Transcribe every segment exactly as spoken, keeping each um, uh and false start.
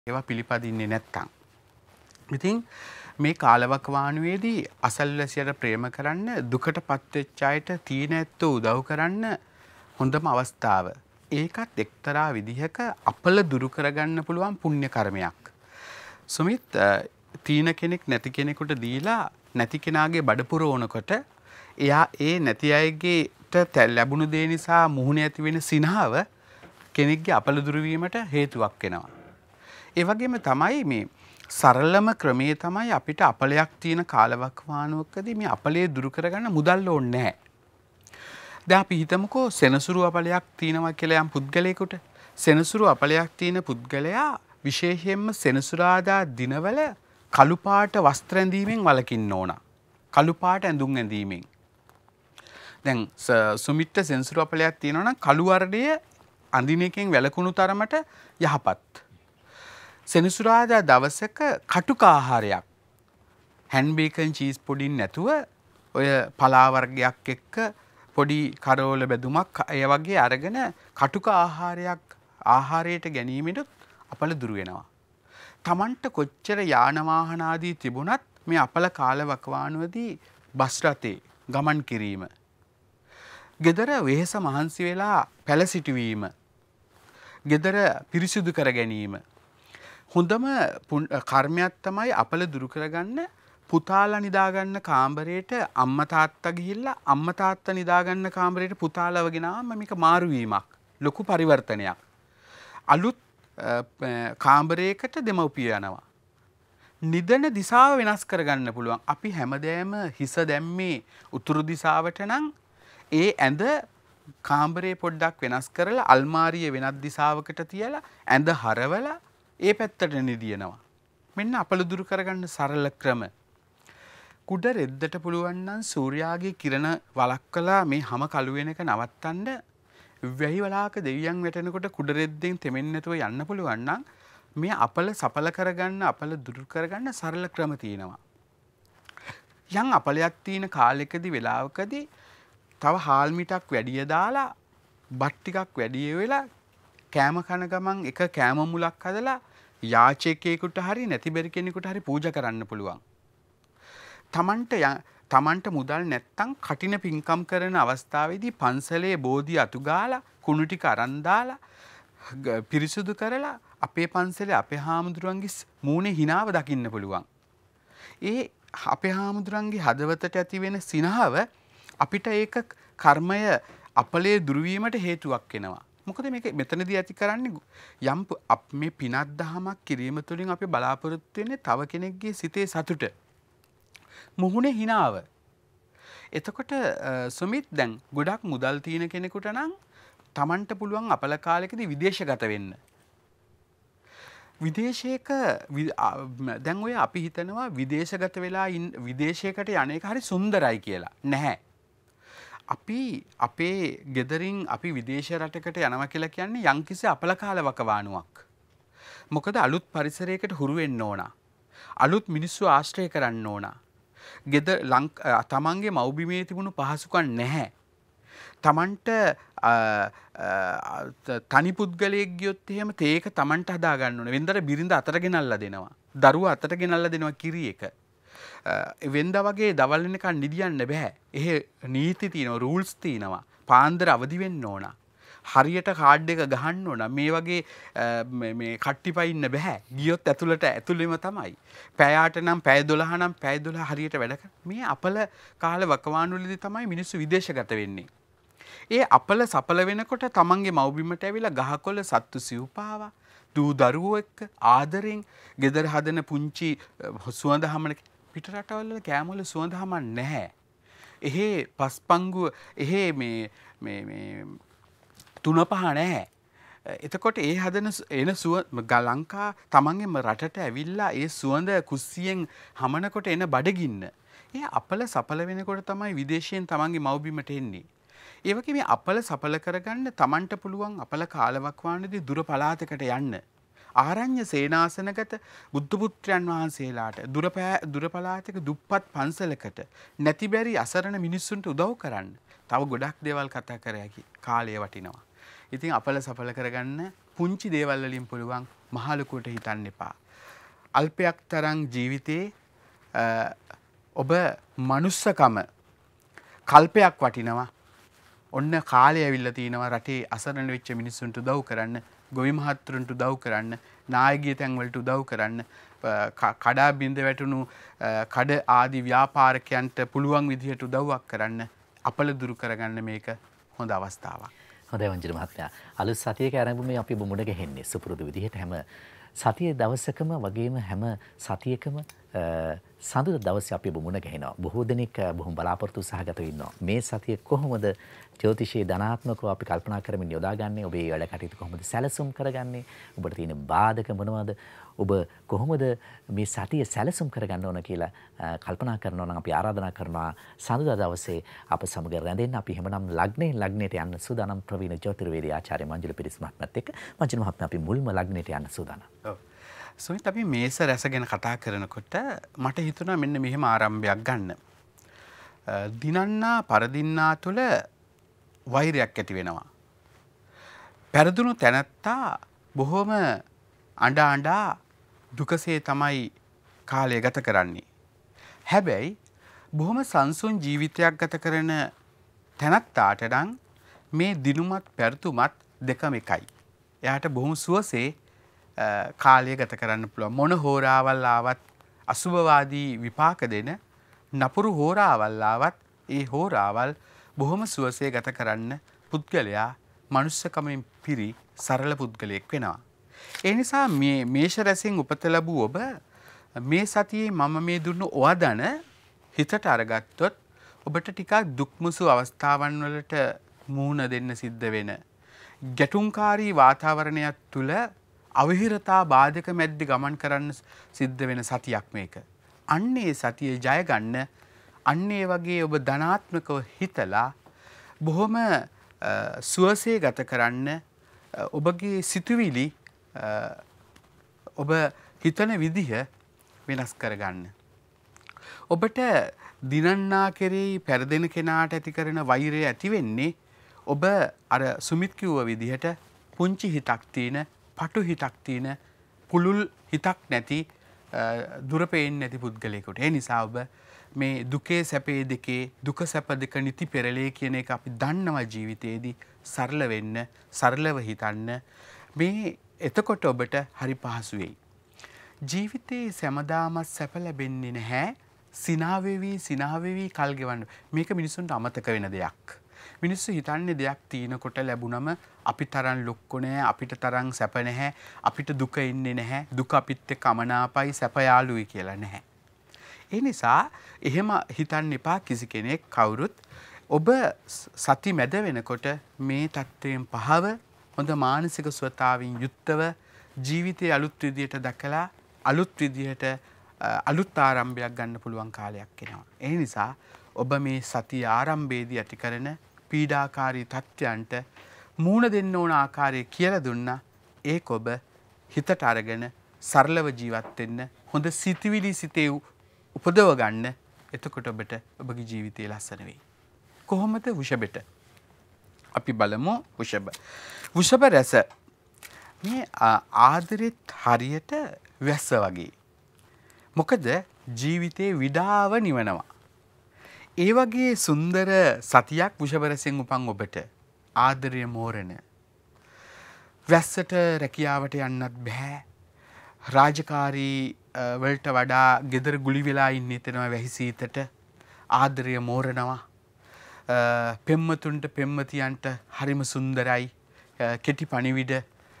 ඒවා පිළිපදින්නේ නැත්තම්. ඉතින් මේ කාලවකවානුවේදී අසල්වැසියට ප්‍රේම කරන්න දුකටපත් වෙච්ච අයට තීන ඇත්තෝ උදව් කරන්න හොඳම අවස්ථාව. ඒකත් එක්තරා විදිහක අපල දුරු කරගන්න පුළුවන් පුණ්‍ය කර්මයක්. සුමිත් තීන කෙනෙක් නැති කෙනෙකුට දීලා නැති කෙනාගේ බඩ පුරවනකොට එයා ඒ නැති අයගේට ලැබුණු දේ නිසා මුහුණේ ඇති වෙන සිනහව කෙනෙක්ගේ අපල දුරු වීමට හේතුවක් වෙනවා. ඒ වගේම තමයි මේ සරලම ක්‍රමයේ තමයි අපිට අපලයක් තියෙන කාලවකවානුවකදී මේ අපලේ දුරු කරගන්න මුදල් ඕනේ නැහැ. දැන් අපි හිතමුකෝ සෙනසුරු අපලයක් තියෙනවා කියලා යම් පුද්ගලයෙකුට. සෙනසුරු අපලයක් තියෙන පුද්ගලයා විශේෂයෙන්ම සෙනසුරාදා දිනවල කළු පාට වස්ත්‍ර ඇඳීමෙන් වළකින්න ඕන. කළු පාට ඇඳුම් ඇඳීමෙන්. දැන් සුමිත්ට සෙනසුරු අපලයක් තියෙනවා නම් කළු වර්ණය අඳින එකෙන් වැළකුණු තරමට යහපත්. සෙනසුරාදා දවසක කටුක ආහාරයක් හැන් බේකන් චීස් පොඩින් නැතුව ඔය පලා වර්ගයක් එක්ක පොඩි කරෝල බැදුමක් ඒ වගේ අරගෙන කටුක ආහාරයක් ආහාරයට ගැනීමෙන් අපල දුර වෙනවා. Tamanට කොච්චර යාන වාහන ආදී තිබුණත් මේ අපල කාලවකවානුවේදී බස් රථේ ගමන් කිරීම, gedara වෙහෙස මහන්සි වෙලා පැල සිටවීම, gedara පිරිසිදු කර ගැනීම හොඳම කර්මයක් තමයි අපල දුරු කරගන්න පුතාලා නිදාගන්න කාමරේට අම්මා තාත්තා ගිහිල්ලා අම්මා තාත්තා නිදාගන්න කාමරේට පුතාලව ගෙනාම මේක මාරු වීමක්, ලොකු පරිවර්තනයක්. අලුත් කාමරයකට දෙමව්පිය යනවා. නිදන දිශාව වෙනස් කරගන්න පුළුවන්. අපි හැමදේම හිස දැම්මේ උතුරු දිශාවට නම් ඒ ඇඳ කාමරේ පොඩ්ඩක් වෙනස් කරලා අල්මාරිය වෙනත් දිශාවකට තියලා ඇඳ හරවලා ඒ පැත්තට නිදිනවා. මෙන්න අපල දුරු කරගන්න සරල ක්‍රම. කුඩ රෙද්දට පුළුවන් නම් සූර්යාගේ කිරණ වළක්වලා මේ හැම කළු වෙන එක නවත්තන්න වැහි වලාක දෙවියන් වැටෙනකොට කුඩ රෙද්දෙන් තෙමෙන්නේ නැතුව යන්න පුළුවන් නම් මේ අපල සඵල කරගන්න අපල දුරු කරගන්න සරල ක්‍රම තියෙනවා. යම් අපලයක් තියෙන කාලෙකදී වෙලාවකදී තව හාල් මිටක් වැඩිය දාලා බත් ටිකක් වැඩි වෙලා කෑම කන ගමන් එක කෑම මුලක් හදලා යාචකයෙකුට හරි නැති බැරි කෙනෙකුට හරි පූජා කරන්න පුළුවන්. තමන්ට තමන්ට මුදල් නැත්තම් කටින පින්කම් කරන අවස්ථාවේදී පන්සලේ බෝධි අතු ගාලා කුණු ටික අරන් දාලා පිරිසුදු කරලා අපේ පන්සලේ අපේ හාමුදුරන්ගේ මූණේ හිනාව දකින්න පුළුවන්. ඒ අපේ හාමුදුරන්ගේ හදවතට ඇති වෙන සිනහව අපිට ඒක කර්මය අපලේ දුරු වීමට හේතුවක් වෙනවා. මොකද මේක මෙතනදී ඇති කරන්නේ යම් මේ පිනක් දහමක් කිරීම තුළින් අපි බලාපොරොත්තු වෙන්නේ තව කෙනෙක්ගේ සිතේ සතුට, මුහුණේ හිනාව. එතකොට සුමිත් දැන් ගොඩක් මුදල් තියෙන කෙනෙකුට නම් Tamanට පුළුවන් අපල කාලෙකදී විදේශගත වෙන්න. විදේශයක දැන් ඔය අපි හිතනවා විදේශගත වෙලා විදේශයකට යන එක හරි සුන්දරයි කියලා. නැහැ. අපි අපේ ගෙදරින් අපි විදේශ රටකට යනවා කියලා කියන්නේ යම්කිසි අපල කාලවකවානුවක්. මොකද අලුත් පරිසරයකට හුරු වෙන්න ඕන. අලුත් මිනිස්සු ආශ්‍රය කරන්න ඕන. ගෙදර තමන්ගේ මව්බිමේ තිබුණු පහසුකම් නැහැ. තමන්ට තනි පුද්ගලයෙක් ගියොත් එහෙම තේක තමන්ට හදා ගන්න ඕනේ. වෙන්දට බිරිඳ අතට ගෙනල්ලා දෙනවා. දරුවා අතට ගෙනල්ලා දෙනවා කිරි එක. වෙන්දා වගේ දවල් වෙනකන් නිදියන්න බෑ. එහෙ නීති තියෙනවා, රූල්ස් තියෙනවා. පාන්දර අවදි වෙන්න ඕන. හරියට කාඩ් එක ගහන්න ඕන. මේ වගේ මේ කට්ටිපයි ඉන්න බෑ. ගියොත් ඇතුළට ඇතුළෙම තමයි. පැයට නම් පැය දොළහ නම් පැය දොළහ හරියට වැඩ කරන. මේ අපල කාල වකවානුවලදී තමයි මිනිස්සු විදේශගත වෙන්නේ. ඒ අපල සඵල වෙනකොට තමන්ගේ මව්බිමට ඇවිල්ලා ගහකොළ සත්තු සිව්පාවා දූ දරුවෝ එක්ක ආදරෙන් ගෙදර හදන පුංචි සුවඳ හමන පිට රටවල කෑමවල සුවඳ හමන් නැහැ. එහෙ පස්පංගුව එහෙ මේ මේ මේ තුන පහ නැහැ. එතකොට ඒ හදන එන සුව ලංකා තමන්ගේම රටට ඇවිල්ලා ඒ සුවඳ කුස්සියෙන් හමනකොට එන බඩගින්න. ඒ අපල සඵල වෙනකොට තමයි විදේශයෙන් තමන්ගේ මව්බිමට එන්නේ. ඒ වගේ මේ අපල සඵල කරගන්න තමන්ට පුළුවන් අපල කාලවකවානුවේදී දුර පළාතකට යන්න. ආරණ්‍ය සේනාසනගත බුද්ධ පුත්‍රයන් වහන්සේලාට දුර දුර පළාතක දුප්පත් පන්සලකට නැති බැරි අසරණ මිනිස්සුන්ට උදව් කරන්න. තව ගොඩක් දේවල් කතා කර හැකි කාලය වටිනවා. ඉතින් අපල සඵල කරගන්න පුංචි දේවල් වලින් පුළුවන් මහ ලොකුවට හිතන්න එපා. අල්පයක් තරම් ජීවිතේ ඔබ මනුස්සකම කල්පයක් වටිනවා. ඔන්න කාලය ඇවිල්ලා තිනවා රටේ අසරණ වෙච්ච මිනිස්සුන්ට උදව් කරන්න, ගොවි මහත්තුරුන්ට උදව් කරන්න, නායකීය තැන් වලට උදව් කරන්න, කඩා බිඳ වැටුණු කඩ ආදී ව්‍යාපාරිකයන්ට පුළුවන් විදිහට උදව්වක් කරන්න, අපල දුරු කරගන්න මේක හොඳ අවස්ථාවක්. හොඳයි වංජන මහත්මයා. අලුත් සතියක ආරම්භුමේ අපි මුණ ගැහෙන්නේ සුපුරුදු විදිහට හැම සතියේ දවසකම වගේම හැම සතියකම සඳුදා දවසේ අපි මුණ ගැහෙනවා. බොහෝ දෙනෙක් බොහොම බලාපොරොත්තු සහගතව ඉන්නවා. මේ සතිය කොහොමද ජ්‍යොතිෂයේ ධනාත්මකව අපි කල්පනා කරමින් යොදාගන්නේ? ඔබේ වැඩ කටයුතු කොහොමද සැලසුම් කරගන්නේ? ඔබට තියෙන බාධක මොනවද? ඔබ කොහොමද මේ සතිය සැලසුම් කරගන්න ඕන කියලා කල්පනා කරනවා නම් අපි ආරාධනා කරනවා සඳුදා දවසේ අප සමග රැඳෙන්න. අපි හැමනම් ලග්නේ ලග්නයට යන්න සූදානම් ප්‍රවීණ ජ්‍යොතිර්වේදී ආචාර්ය මංජුල පිරිස් මහත්මයාත් එක්ක. මංජුල මහත්මයා අපි මුල්ම ලග්නයට යන්න සූදානම්. ඔව්. සුනිත් අපි මේස රැස ගැන කතා කරනකොට මට හිතුණා මෙන්න මෙහෙම ආරම්භයක් ගන්න. දිනන්නා පරදින්නා තුළ වෛරයක් ඇති වෙනවා. පෙරදුණු තැනැත්තා බොහොම අඬා අඬා දුකසේ තමයි කාලය ගත කරන්නේ. හැබැයි බොහොම සංසුන් ජීවිතයක් ගත කරන තැනැත්තාට නම් මේ දිනුමත් පෙරතුමත් දෙකම එකයි. එයාට බොහොම සුවසේ කාලය ගත කරන්න පුළුවන්. මොන හෝරාවල් ආවත් අසුභවාදී විපාක දෙන නපුරු හෝරාවල් ආවත් ඒ හෝරාවල් බොහොම සුවසේ ගත කරන්න පුද්ගලයා මනුස්සකමෙන් පිරි සරල පුද්ගලයෙක් වෙනවා. ඒ නිසා මේ මේෂ රැසෙන් උපත ලැබූ ඔබ මේ සතියේ මම මේ දුන්න ඔවදන හිතට අරගත්තොත් ඔබට ටිකක් දුක්මුසු අවස්ථාවන් වලට මුහුණ දෙන්න සිද්ධ වෙන ගැටුම්කාරී වාතාවරණයක් තුළ අවහිරතා බාධක මැද්දේ ගමන් කරන්න සිද්ධ වෙන සතියක් මේක. අන්නේ සතිය ජය ගන්න අන්නේ වගේ ඔබ ධනාත්මකව හිතලා බොහොම සුවසේ ගත කරන්න ඔබගේ සිතුවිලි ඔබ හිතන විදිහ වෙනස් කරගන්න. ඔබට දිනන්නා කෙරෙහි පෙරදෙන කෙනාට ඇති කරන වෛරය ඇති වෙන්නේ ඔබ අර සුමිත් කිව්ව විදිහට පුංචි හිතක් තියෙන, පටු හිතක් තියෙන, පුළුල් හිතක් නැති, දුර පේන්නේ නැති පුද්ගලයෙකුට. ඒ නිසා ඔබ මේ දුකේ සැපේ දෙකේ දුක සැප දෙක නිති පෙරලේ කියන එක අපි දන්නවා ජීවිතේදී. සරල වෙන්න, සරලව හිතන්න. මේ එතකොට ඔබට හරි පහසු වෙයි. ජීවිතේ සෑමදාම සැප ලැබෙන්නේ නැහැ. සිනා වෙවි සිනා වෙවි කල් ගෙවන්න. මේක මිනිසුන්ට අමතක වෙන දෙයක්. මිනිස්සු හිතන්නේ දෙයක් තියෙනකොට ලැබුණම අපි තරම් ලොක්කො නැහැ, අපිට තරම් සැප නැහැ, අපිට දුක ඉන්නේ නැහැ, දුක අපිත් එක්ක අමනාපයි, සැප යාළුයි කියලා නැහැ. ඒ නිසා එහෙම හිතන්න එපා කිසි කෙනෙක් කවුරුත්. ඔබ සති මැද වෙනකොට මේ தත්වයෙන් පහව හොඳ මානසික සුවතාවෙන් යුක්තව ජීවිතයේ අලුත් විදියට දැකලා අලුත් විදියට අලුත් ආරම්භයක් ගන්න පුළුවන් කාලයක් එනවා. ඒ නිසා ඔබ මේ සතිය ආරම්භයේදී ඇති කරන පීඩාකාරී තත්ත්වයන්ට මූණ දෙන්න ඕන ආකාරය කියලා දුන්නා. ඒක ඔබ හිතට අරගෙන සරලව ජීවත් වෙන්න, හොඳ සිතුවිලි සිතේ උපදව ගන්න. එතකොට ඔබට ඔබගේ ජීවිතය ලස්සන වෙයි. කොහොමද වෘෂභෙට? අපි බලමු වෘෂභ. වෘෂභ රැස මේ ආදරෙත් හරියට වැස්ස වගේ. මොකද ජීවිතේ විඩාව නිවනවා. ඒ වගේ සුන්දර සතියක් වෘෂභ රැසෙන් උපන් ඔබට ආදරය මෝරණ. වැස්සට රැකියාවට යන්නත් බෑ. රාජකාරී වලට වඩා ගෙදර ගුලි වෙලා ඉන්න එතනවා වැහි සීතට. ආදරය මෝරනවා. පෙම්මතුන්ට පෙම්මතියන්ට හරිම සුන්දරයි. කෙටි පණිවිඩ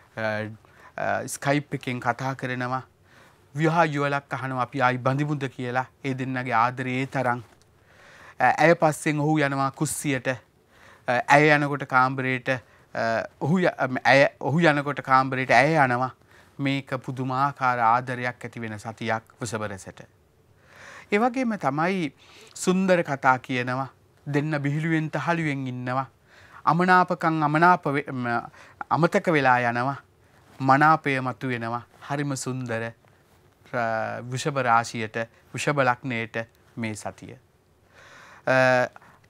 ස්කයිප් එකෙන් කතා කරනවා. විවාහ යුවලක් අහනවා අපි ආයි බඳිමුද කියලා. ඒ දෙන්නගේ ආදරේ තරම්. ඇය පස්සෙන් ඔහු යනවා කුස්සියට. ඇය යනකොට කාමරේට ඔහු ඇය ඔහු යනකොට කාමරේට ඇය යනවා. මේක පුදුමාකාර ආදරයක් ඇති වෙන සතියක් වෘෂභ රැසට. ඒ වගේම තමයි සුන්දර කතා කියනවා. දෙන්න බිහිලුවෙන් තහලුවෙන් ඉන්නවා. අමනාපකම් අමනාප අමතක වෙලා යනවා. මනාපය මතු වෙනවා. හරිම සුන්දර වෘෂභ රාශියට, වෘෂභ ලග්නයට මේ සතිය.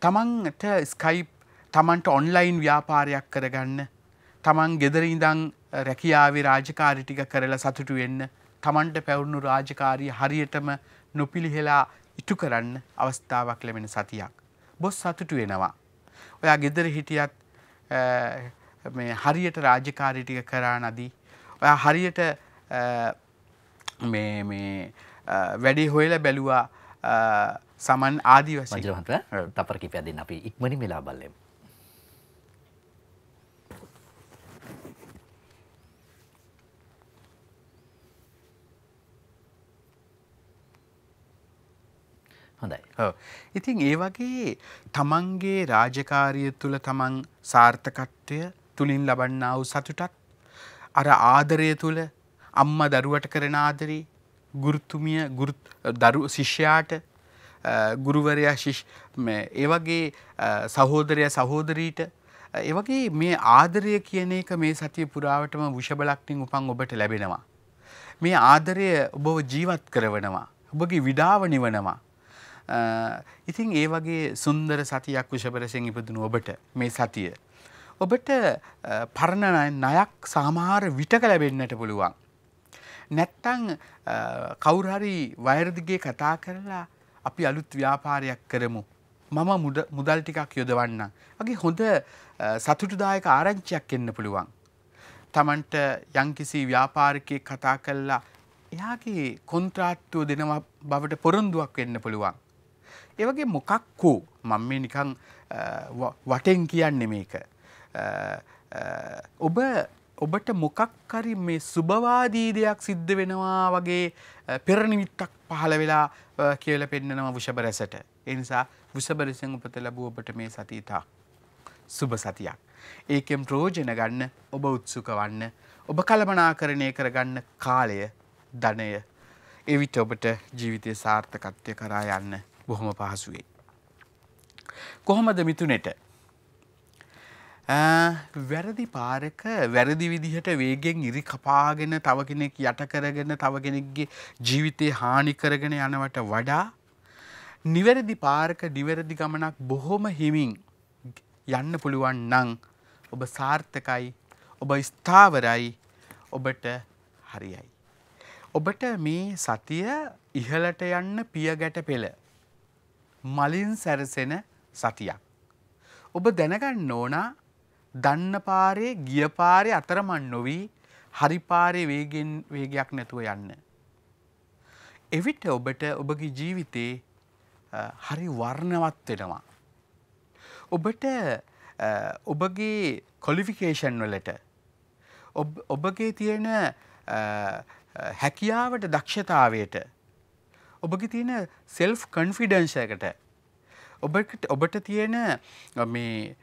තමන්ට ස්කයිප්, තමන්ට ඔන්ලයින් ව්‍යාපාරයක් කරගන්න, තමන් ගෙදර ඉඳන් රැකියාවේ රාජකාරී ටික කරලා සතුටු වෙන්න, Tamanට පැවුණු රාජකාරිය හරියටම නොපිළිහෙලා ඉටු කරන්න අවස්ථාවක් ලැබෙන සතියක්. බොස් සතුටු වෙනවා. ඔයා ගෙදර හිටියත් මේ හරියට රාජකාරී ටික කරා නැදී ඔයා හරියට මේ මේ වැඩි හොයලා බැලුවා සමන් ආදි වශයෙන්. මන්ජර මහත්මයා තපර කිපයක් දෙන්න අපි ඉක්මනින් වෙලා බලමු. හොඳයි. ඔව්. ඉතින් ඒ වගේ තමන්ගේ රාජකාරිය තුල තමන් සාර්ථකත්වය තුලින් ලබන්නා වූ සතුටක් අර ආදරය තුල අම්මා දරුවට කරන ආදරේ ගුරුතුමිය ගුරු දරු ශිෂ්‍යයාට ගුරුවරයා ශිෂ් මේ ඒ වගේ සහෝදරයා සහෝදරීට ඒ වගේ මේ ආදරය කියන එක මේ සතිය පුරාවටම වෘෂභලක්ෂණින් උපන් ඔබට ලැබෙනවා. මේ ආදරය ඔබව ජීවත් කරවනවා. ඔබගේ විඩාව නිවනවා. ඉතින් ඒ වගේ සුන්දර සතියක් වෘෂභරසෙන් ඉපදුණු ඔබට මේ සතිය ඔබට පරණ ණයක් සමහර විටක ලැබෙන්නට පුළුවන්. නැත්තම් කවුරු හරි වයරදිගේ කතා කරලා අපි අලුත් ව්‍යාපාරයක් කරමු. මම මුදල් ටිකක් යොදවන්නම්. වගේ හොඳ සතුටුදායක ආරංචියක් එන්න පුළුවන්. Tamanට යම්කිසි ව්‍යාපාරිකයෙක් කතා කරලා එයාගේ කොන්ත්‍රාත්තුව දෙනවා බවට පොරොන්දුවක් වෙන්න පුළුවන්. ඒ වගේ මොකක් හෝ මම මේ නිකන් වටෙන් කියන්නේ මේක. ඔබ ඔබට මොකක් හරි මේ සුබවාදී දෙයක් සිද්ධ වෙනවා වගේ පෙර නිමිත්තක් පහළ වෙලා කියලා පෙන්නනවා වෘෂභ රැසට. ඒ නිසා වෘෂභ රැසෙන් උපත ලැබුව ඔබට මේ සතිය තා සුබ සතියක්. ඒකෙන් ප්‍රයෝජන ගන්න ඔබ උත්සුක වන්න. ඔබ කලමනාකරණය කරගන්න කාලය, ධනය එවිට ඔබට ජීවිතයේ සාර්ථකත්වය කරා යන්න බොහොම පහසු වෙයි. කොහොමද මිතුනේට? වැරදි පාරක වැරදි විදිහට වේගෙන් ඉරි කපාගෙන තව කෙනෙක් යට කරගෙන තව කෙනෙක්ගේ ජීවිතේ හානි කරගෙන යනවට වඩා නිවැරදි පාරක නිවැරදි ගමනක් බොහොම හිමින් යන්න පුළුවන් නම් ඔබ සාර්ථකයි, ඔබ ස්ථාවරයි, ඔබට හරියයි. ඔබට මේ සතිය ඉහළට යන්න පියගැට පෙළ මලින් සැරසෙන සතියක්. ඔබ දැනගන්න ඕන දන්න පාරේ ගිය පාරේ අතරමං නොවි හරි පාරේ වේගෙන් වේගයක් නැතුව යන්න. එවිට ඔබට ඔබගේ ජීවිතේ හරි වර්ණවත් වෙනවා. ඔබට ඔබගේ ක්වොලිෆිකේෂන් වලට ඔබගේ තියෙන හැකියාවට දක්ෂතාවයට ඔබගේ තියෙන සෙල්ෆ් කොන්ෆිඩන්ස් එකට ඔබට ඔබට තියෙන මේ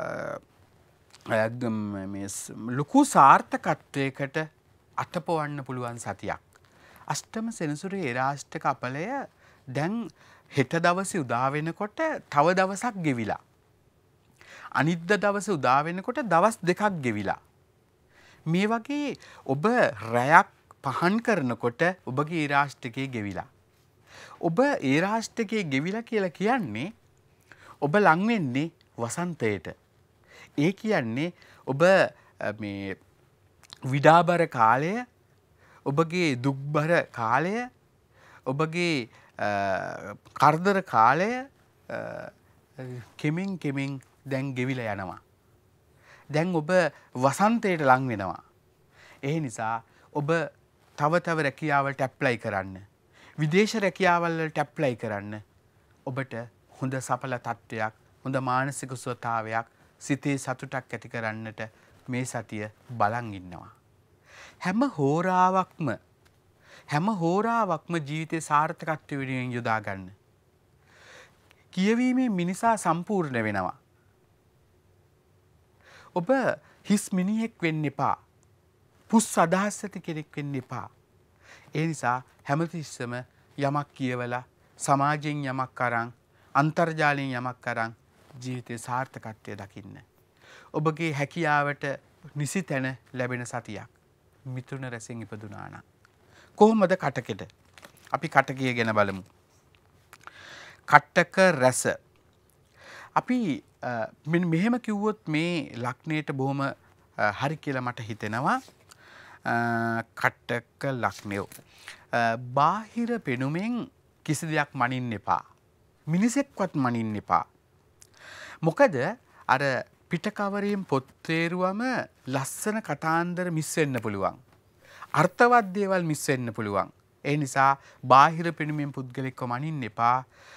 මේ ලොකු සාර්ථකත්වයකට අතපොවන්න පුළුවන් සතියක්. අෂ්ටම සෙනසුරේ ඒරාෂ්ටක අපලය දැන් හෙට දවසේ උදා වෙනකොට තව දවසක් ගෙවිලා. අනිද්දා දවසේ උදා වෙනකොට දවස් දෙකක් ගෙවිලා. මේ වගේ ඔබ රැයක් පහන් කරනකොට ඔබගේ ඒරාෂ්ටකේ ගෙවිලා. ඔබ ඒරාෂ්ටකේ ගෙවිලා කියලා කියන්නේ ඔබ ලං වෙන්නේ වසන්තයට. ඒ කියන්නේ ඔබ මේ විඩාබර කාලය, ඔබගේ දුක්බර කාලය, ඔබගේ කරදර කාලය කෙමින් කෙමින් දැන් ගෙවිලා යනවා. දැන් ඔබ වසන්තයට ලං වෙනවා. ඒ නිසා ඔබ තව තව රැකියාවලට ඇප්ලයි කරන්න. විදේශ රැකියාවල් වලට ඇප්ලයි කරන්න. ඔබට හොඳ සඵල තත්ත්වයක්, හොඳ මානසික සුවතාවයක්, සිතේ සතුටක් ඇති කරන්නට මේ සතිය බලන් ඉන්නවා. හැම හෝරාවක්ම හැම හෝරාවක්ම ජීවිතේ සාර්ථකත්වය වෙනුවෙන් යොදා ගන්න. කියවීමේ මිනිසා සම්පූර්ණ වෙනවා. ඔබ හිස් මිනිහෙක් වෙන්න එපා. පුස් අදහස් ඇති කෙනෙක් වෙන්න එපා. ඒ නිසා හැමතිස්සම යමක් කියවලා සමාජයෙන් යමක් අරන් අන්තර්ජාලයෙන් යමක් අරන් ජීවිතේ සාර්ථකත්වය දකින්න. ඔබගේ හැකියාවට නිසි තැන ලැබෙන සතියක් මිතුන රැසෙන් ඉපදුනා නම් කොහොමද කටකෙට? අපි කටකිය ගැන බලමු. කට්ටක රැස. අපි මෙන්න මෙහෙම කිව්වොත් මේ ලග්නයට බොහොම හරි කියලා මට හිතෙනවා. කට්ටක ලක්ෂණය. බාහිර පෙනුමෙන් කිසි දෙයක් මනින්න එපා. මිනිසෙක්වත් මනින්න එපා. මොකද අර පිටකවරයෙන් පොත් තේරුවම ලස්සන කතාන්දර මිස් වෙන්න පුළුවන්. අර්ථවත් දේවල් මිස් වෙන්න පුළුවන්. ඒ නිසා බාහිර පෙනුමෙන් පුද්ගලෙක්ව මනින්න එපා.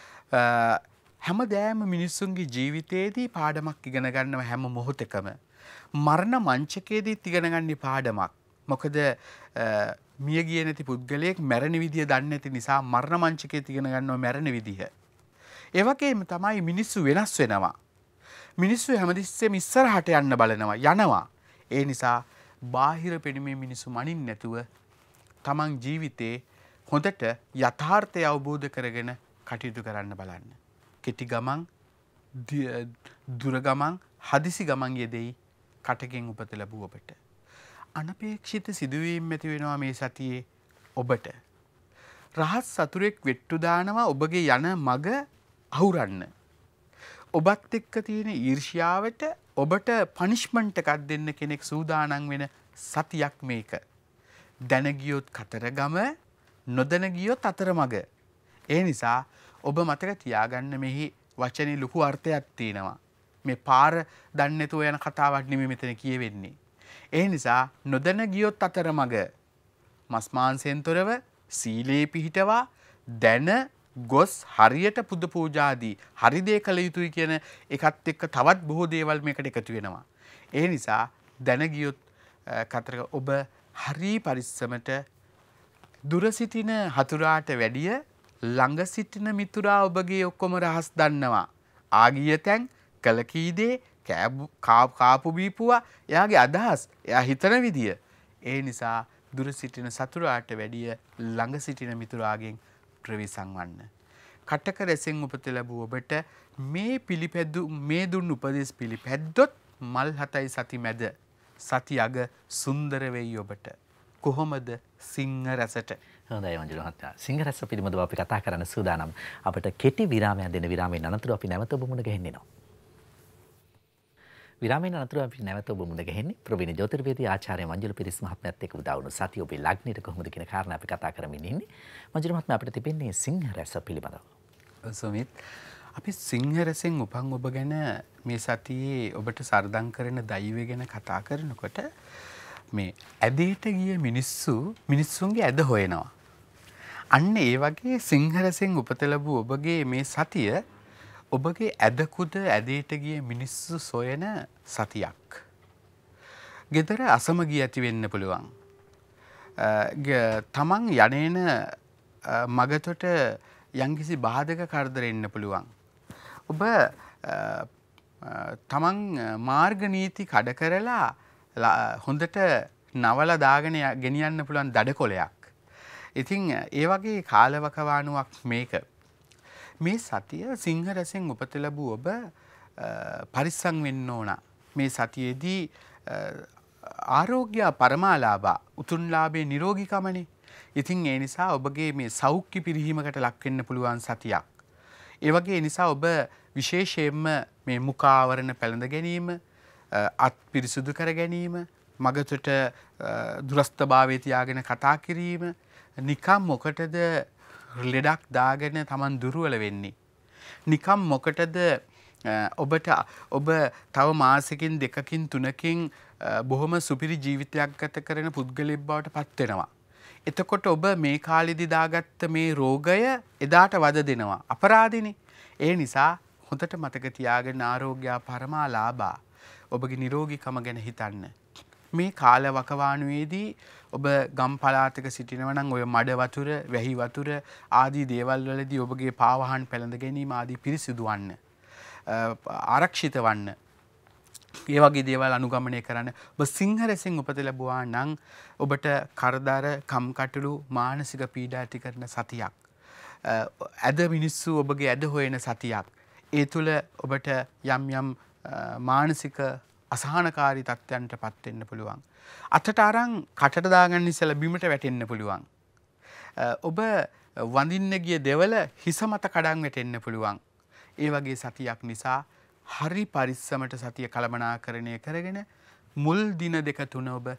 හැමදෑම මිනිස්සුන්ගේ ජීවිතයේදී පාඩමක් ඉගෙන ගන්නවා හැම මොහොතකම. මරණ මංචකයේදී ඉගෙන ගන්න පාඩමක්. මොකද මිය ගිය නැති පුද්ගලයෙක් මැරෙන විදිය දන්නේ නැති නිසා මරණ මංචකයේ ඉගෙන ගන්නවා මැරෙන විදිය. ඒ වගේම තමයි මිනිස්සු වෙනස් වෙනවා. මිනිස්සු හැමතිස්සෙම ඉස්සරහට යන්න බලනවා යනවා. ඒ නිසා බාහිර පෙනුමේ මිනිස්සු මනින්න නැතුව තමන් ජීවිතේ හොඳට යථාර්ථය අවබෝධ කරගෙන කටයුතු කරන්න බලන්න. කෙටි ගමන් දුර ගමන් හදිසි ගමන් යෙදෙයි කටකින් උපත ලැබුව ඔබට. අනපේක්ෂිත සිදුවීම් ඇති වෙනවා මේ සතියේ ඔබට. රහස් සතුරෙක් වෙට්ටු දානවා ඔබගේ යන මග අහුරන්න. ඔබත් එක්ක තියෙන ඊර්ෂ්‍යාවට ඔබට පනිෂ්මන්ට් එකක් දෙන්න කෙනෙක් සූදානම් වෙන සතියක් මේක. දැන ගියොත් කතරගම නොදැන ගියොත් අතරමඟ. ඒ නිසා ඔබ මතක තියාගන්න මෙහි වචනේ ලොකු අර්ථයක් තියෙනවා. මේ පාර දන්නේ නැතුව යන කතාවක් නෙමෙයි මෙතන කියවෙන්නේ. ඒ නිසා නොදැන ගියොත් අතරමඟ මස් මාංශයෙන් තොරව සීලේ පිහිටවා දැන ගොස් හරියට පුද පූජාදී හරි දේ කළ යුතුයි කියන එකත් එක්ක තවත් බොහෝ දේවල් මේකට එකතු වෙනවා. ඒ නිසා දැන ගියොත් කතරගම ඔබ හරි පරිස්සමට දුර සිටින හතුරාට වැඩිය ළඟ සිටින මිතුරා ඔබගේ ඔක්කොම රහස් දන්නවා. ආගිය තැන් කළ කී දේ කාපු බීපුවා එයාගේ අදහස් එයා හිතන විදිය. ඒ නිසා දුර සිටින සතුරාට වැඩිය ළඟ සිටින මිතුරාගෙන් ප්‍රවිසං වන්න. කටක රැසෙන් උපත ලැබූ ඔබට මේ පිළිපැදු මේ දුන් උපදෙස් පිළිපැද්දොත් මල් හතයි සති මැද සති අග සුන්දර වෙයි ඔබට. කොහොමද සිංහ රසට? හොඳයි මංජුල මහත්තයා. සිංහ රස පිළිබඳව අපි කතා කරන්න සූදානම්. අපිට කෙටි විරාමයක් දෙන්න. විරාමයෙන් අනතුරු අපි නැවත ඔබ මුණ ගැහෙන්නවා. විරාමයෙන් අනතුරු අපි නැවත ඔබ මුණ ගැහෙන්නේ ප්‍රවීණ ජ්‍යොතිර්වේදී ආචාර්ය මංජුල පිරිස් මහත්මයාත් එක්ක උදා වුණු සතිය ඔබේ ලග්නෙට කොහොමද කියන කාරණා අපි කතා කරමින් ඉන්නේ. මංජුල මහත්මයා අපිට තිබෙන්නේ සිංහ රස පිළිබඳව. සුමිත් අපි සිංහ රසෙන් උපන් ඔබ ගැන මේ සතියේ ඔබට සරදම් කරන දෛවය ගැන කතා කරනකොට මේ ඇදේට ගිය මිනිස්සු මිනිස්සුන්ගේ ඇද හොයනවා. අන්න ඒ වගේ සිංහ රසෙන් උපත ලැබූ ඔබගේ මේ සතිය ඔබගේ ඇදකුද ඇදේට ගිය මිනිස්සු සොයන සතියක්. ගෙදර අසමගිය ඇති වෙන්න පුළුවන්. තමන් යන්නේන මගතොට යම්කිසි බාධක කරදර එන්න පුළුවන්. ඔබ තමන් මාර්ග නීති කඩ කරලා හොඳට නවලා දාගෙන ගෙනියන්න පුළුවන් දඩකොලයක්. ඉතින් ඒ වගේ කාලවකවානුවක් මේක. මේ සතිය සිංහ රසෙන් උපත ලැබූ ඔබ පරිස්සම් වෙන්න ඕන. මේ සතියේදී ආරෝග්‍ය පරමාලාභ උතුම්ලාභේ නිරෝගීකමනේ. ඉතින් ඒ නිසා ඔබගේ මේ සෞඛ්‍ය පිරිහීමකට ලක් වෙන්න පුළුවන් සතියක්. ඒ වගේ නිසා ඔබ විශේෂයෙන්ම මේ මුඛාවරණ පැළඳ ගැනීම, අත් පිරිසුදු කර ගැනීම, මගතොට දුරස්ථභාවයේ තියාගෙන කතා කිරීම, නිකම් මොකටද ලෙඩක් දාගෙන Taman දුර්වල වෙන්නේ? නිකම් මොකටද ඔබට ඔබ තව මාසෙකින් දෙකකින් තුනකින් බොහොම සුපිරි ජීවිතයක් ගත කරන පුද්ගලයෙක් බවට පත් වෙනවා. එතකොට ඔබ මේ කාලෙදි දාගත්ත මේ රෝගය එදාට වද දෙනවා. අපරාධිනේ. ඒ නිසා හොඳට මතක තියාගෙන ආරෝග්‍ය පරමාලාභා ඔබගේ නිරෝගීකම ගැන හිතන්න. මේ කාල වකවානුවේදී ඔබ ගම් පළාතක සිටිනවා නම් ඔය මඩ වතුර, වැහි වතුර ආදී දේවල් වලදී ඔබගේ පාවහන් පැළඳ ගැනීම ආදී පිරිසිදු වන්න. ආරක්ෂිත වන්න. ඒ වගේ දේවල් අනුගමනය කරන්න. ඔබ සිංහ රසෙන් උපත ලැබුවා නම් ඔබට කරදර, කම්කටොළු, මානසික පීඩා ඇති කරන සතියක්. ඇද මිනිස්සු ඔබගේ ඇද හොයන සතියක්. ඒ තුළ ඔබට යම් යම් මානසික අසහනකාරී තත්ත්වයන්ට පත් වෙන්න පුළුවන්. අතට අරන් කටට දාගන්න ඉස්සෙල්ලා බිමට වැටෙන්න පුළුවන්. ඔබ වඳින්න ගිය දෙවල හිස මත කඩන් වැටෙන්න පුළුවන්. ඒ වගේ සතියක් නිසා හරි පරිස්සමට සතිය කළමනාකරණය කරගෙන මුල් දින දෙක තුන ඔබ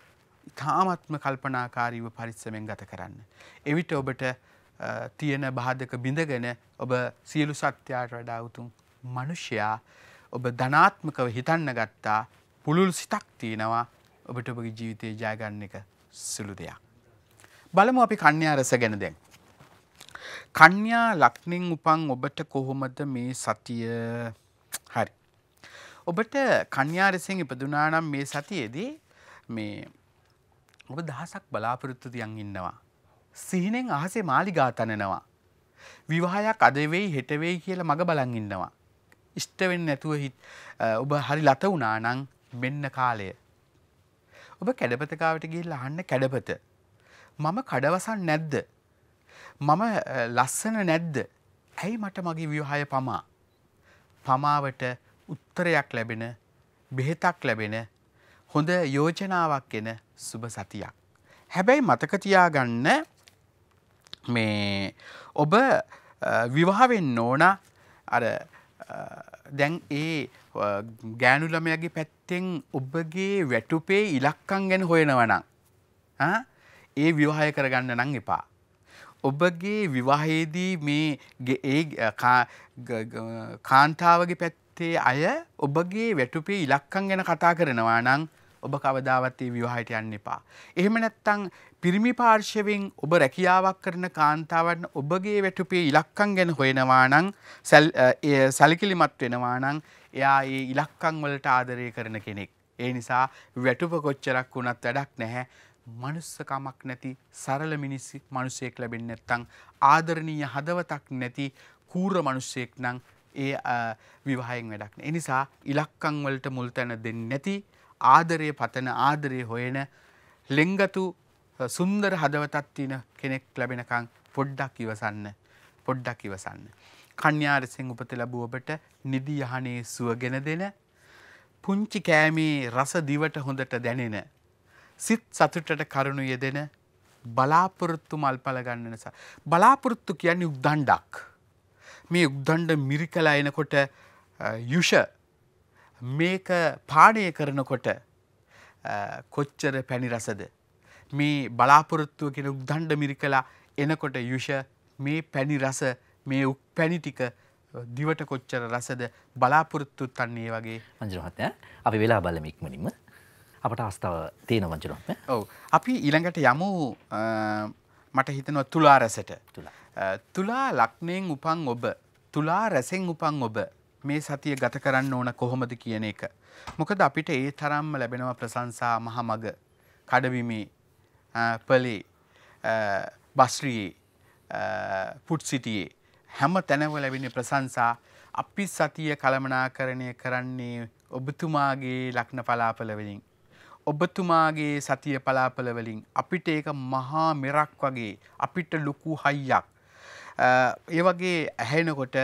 ඉතාමත්ම කල්පනාකාරීව පරිස්සමෙන් ගත කරන්න. එවිට ඔබට තියෙන බාධක බිඳගෙන ඔබ සියලු සත්‍යයට වඩා උතුම් මිනිසයා ඔබ ධනාත්මකව හිතන්න ගත්තා පුළුල් සිතක් තියෙනවා ඔබට ඔබගේ ජීවිතේ ජය ගන්න එක සුළු දෙයක්. බලමු අපි කන්‍යා රස ගැන දැන්. කන්‍යා ලග්නෙන් උපන් ඔබට කොහොමද මේ සතිය? හරි. ඔබට කන්‍යා රසෙන් ඉපදුනා නම් මේ සතියේදී මේ ඔබ දහසක් බලාපොරොත්තු තියන් ඉන්නවා. සිහිනෙන් අහසේ මාලිගා තනනවා. විවාහයක් අද වෙයි හෙට වෙයි කියලා මග බලන් ඉන්නවා. ඉෂ්ට වෙන්නේ නැතුව ඔබ හරි ලත වුණා නම් මෙන්න කාලය. ඔබ කැඩපත කාවට ගිහිල්ලා අහන්න කැඩපත. මම කඩවසන් නැද්ද? මම ලස්සන නැද්ද? ඇයි මට මගේ විවාහය පමා? පමාවට උත්තරයක් ලැබෙන, බෙහෙතක් ලැබෙන, හොඳ යෝජනාවක් එන සුබ සතියක්. හැබැයි මතක තියාගන්න මේ ඔබ විවාහ වෙන්න ඕන අර දැන් ඒ ගෑනු ළමයාගේ පැත්තෙන් ඔබගේ වැටුපේ ඉලක්කම් ගැන හොයනවා නම් ඒ විවාහය කරගන්න නම් එපා. ඔබගේ විවාහයේදී මේ ඒ කාන්තාවගේ පැත්තේ අය ඔබගේ වැටුපේ ඉලක්කම් ගැන කතා කරනවා නම් ඔබ කවදාවත් ඒ විවාහයට යන්න එපා. එහෙම නැත්නම් පිරිමි පාර්ශවයෙන් ඔබ රැකියාවක් කරන කාන්තාවන් ඔබගේ වැටුපේ ඉලක්කම් ගැන හොයනවා නම් සැලකිලිමත් වෙනවා නම් එයා ඒ ඉලක්කම් වලට ආදරය කරන කෙනෙක්. ඒ නිසා වැටුප කොච්චරක් වුණත් වැඩක් නැහැ. මනුස්සකමක් නැති සරල මිනිස් මිනිසෙක් ලැබෙන්නේ නැත්නම් ආදරණීය හදවතක් නැති කූර මිනිසෙක් නම් ඒ විවාහයෙන් වැඩක් නැහැ. ඒ නිසා ඉලක්කම් වලට මුල් තැන දෙන්නේ නැති ආදරය පතන ආදරය හොයන ලෙන්ගතු සුන්දර හදවතක් තියෙන කෙනෙක් ලැබෙනකන් පොඩ්ඩක් ඉවසන්න. පොඩ්ඩක් ඉවසන්න. කන්‍යා රසෙන් උපත ලැබුව ඔබට නිදි යහනේ සුවගෙන දෙන පුංචි කෑමේ රස දිවට හොඳට දැනෙන සිත් සතුටට කරුණු යෙදෙන බලාපොරොත්තු මල්පල ගන්න නිසා. බලාපොරොත්තු කියන්නේ උක්දණ්ඩක්. මේ උක්දණ්ඩ මිරිකලා එනකොට යුෂ මේක පානය කරනකොට කොච්චර පැණි රසද? මේ බලාපොරොත්තුව කියන උක්දණ්ඩ මිරිකලා එනකොට යුෂ මේ පැණි රස මේ උක් පැණි ටික දිවට කොච්චර රසද? බලාපොරොත්තුත් අන්න ඒ වගේ. මංජුල මහත්තයා අපි වෙලා බලමු ඉක්මනින්ම. අපට අවස්ථාව තියෙනවා මංජුල මහත්තයා. ඔව්. අපි ඊළඟට යමු මට හිතෙනවා තුලා රසට. තුලා. තුලා ලග්නයෙන් උපන් ඔබ, තුලා රසෙන් උපන් ඔබ මේ සතිය ගත කරන්න ඕන කොහොමද කියන එක. මොකද අපිට ඒ තරම්ම ලැබෙනවා ප්‍රශංසා මහමග කඩවිමේ පලේ බස්රියේ පුට්සිටියේ හැම තැනම ලැබෙන ප්‍රශංසා. අපි සතිය කළමනාකරණය කරන්නේ ඔබතුමාගේ ලග්න පලාපල වලින්, ඔබතුමාගේ සතිය පලාපල වලින්. අපිට ඒක මහා මෙරක් වගේ, අපිට ලොකු හයියක්. ඒ වගේ ඇහෙනකොට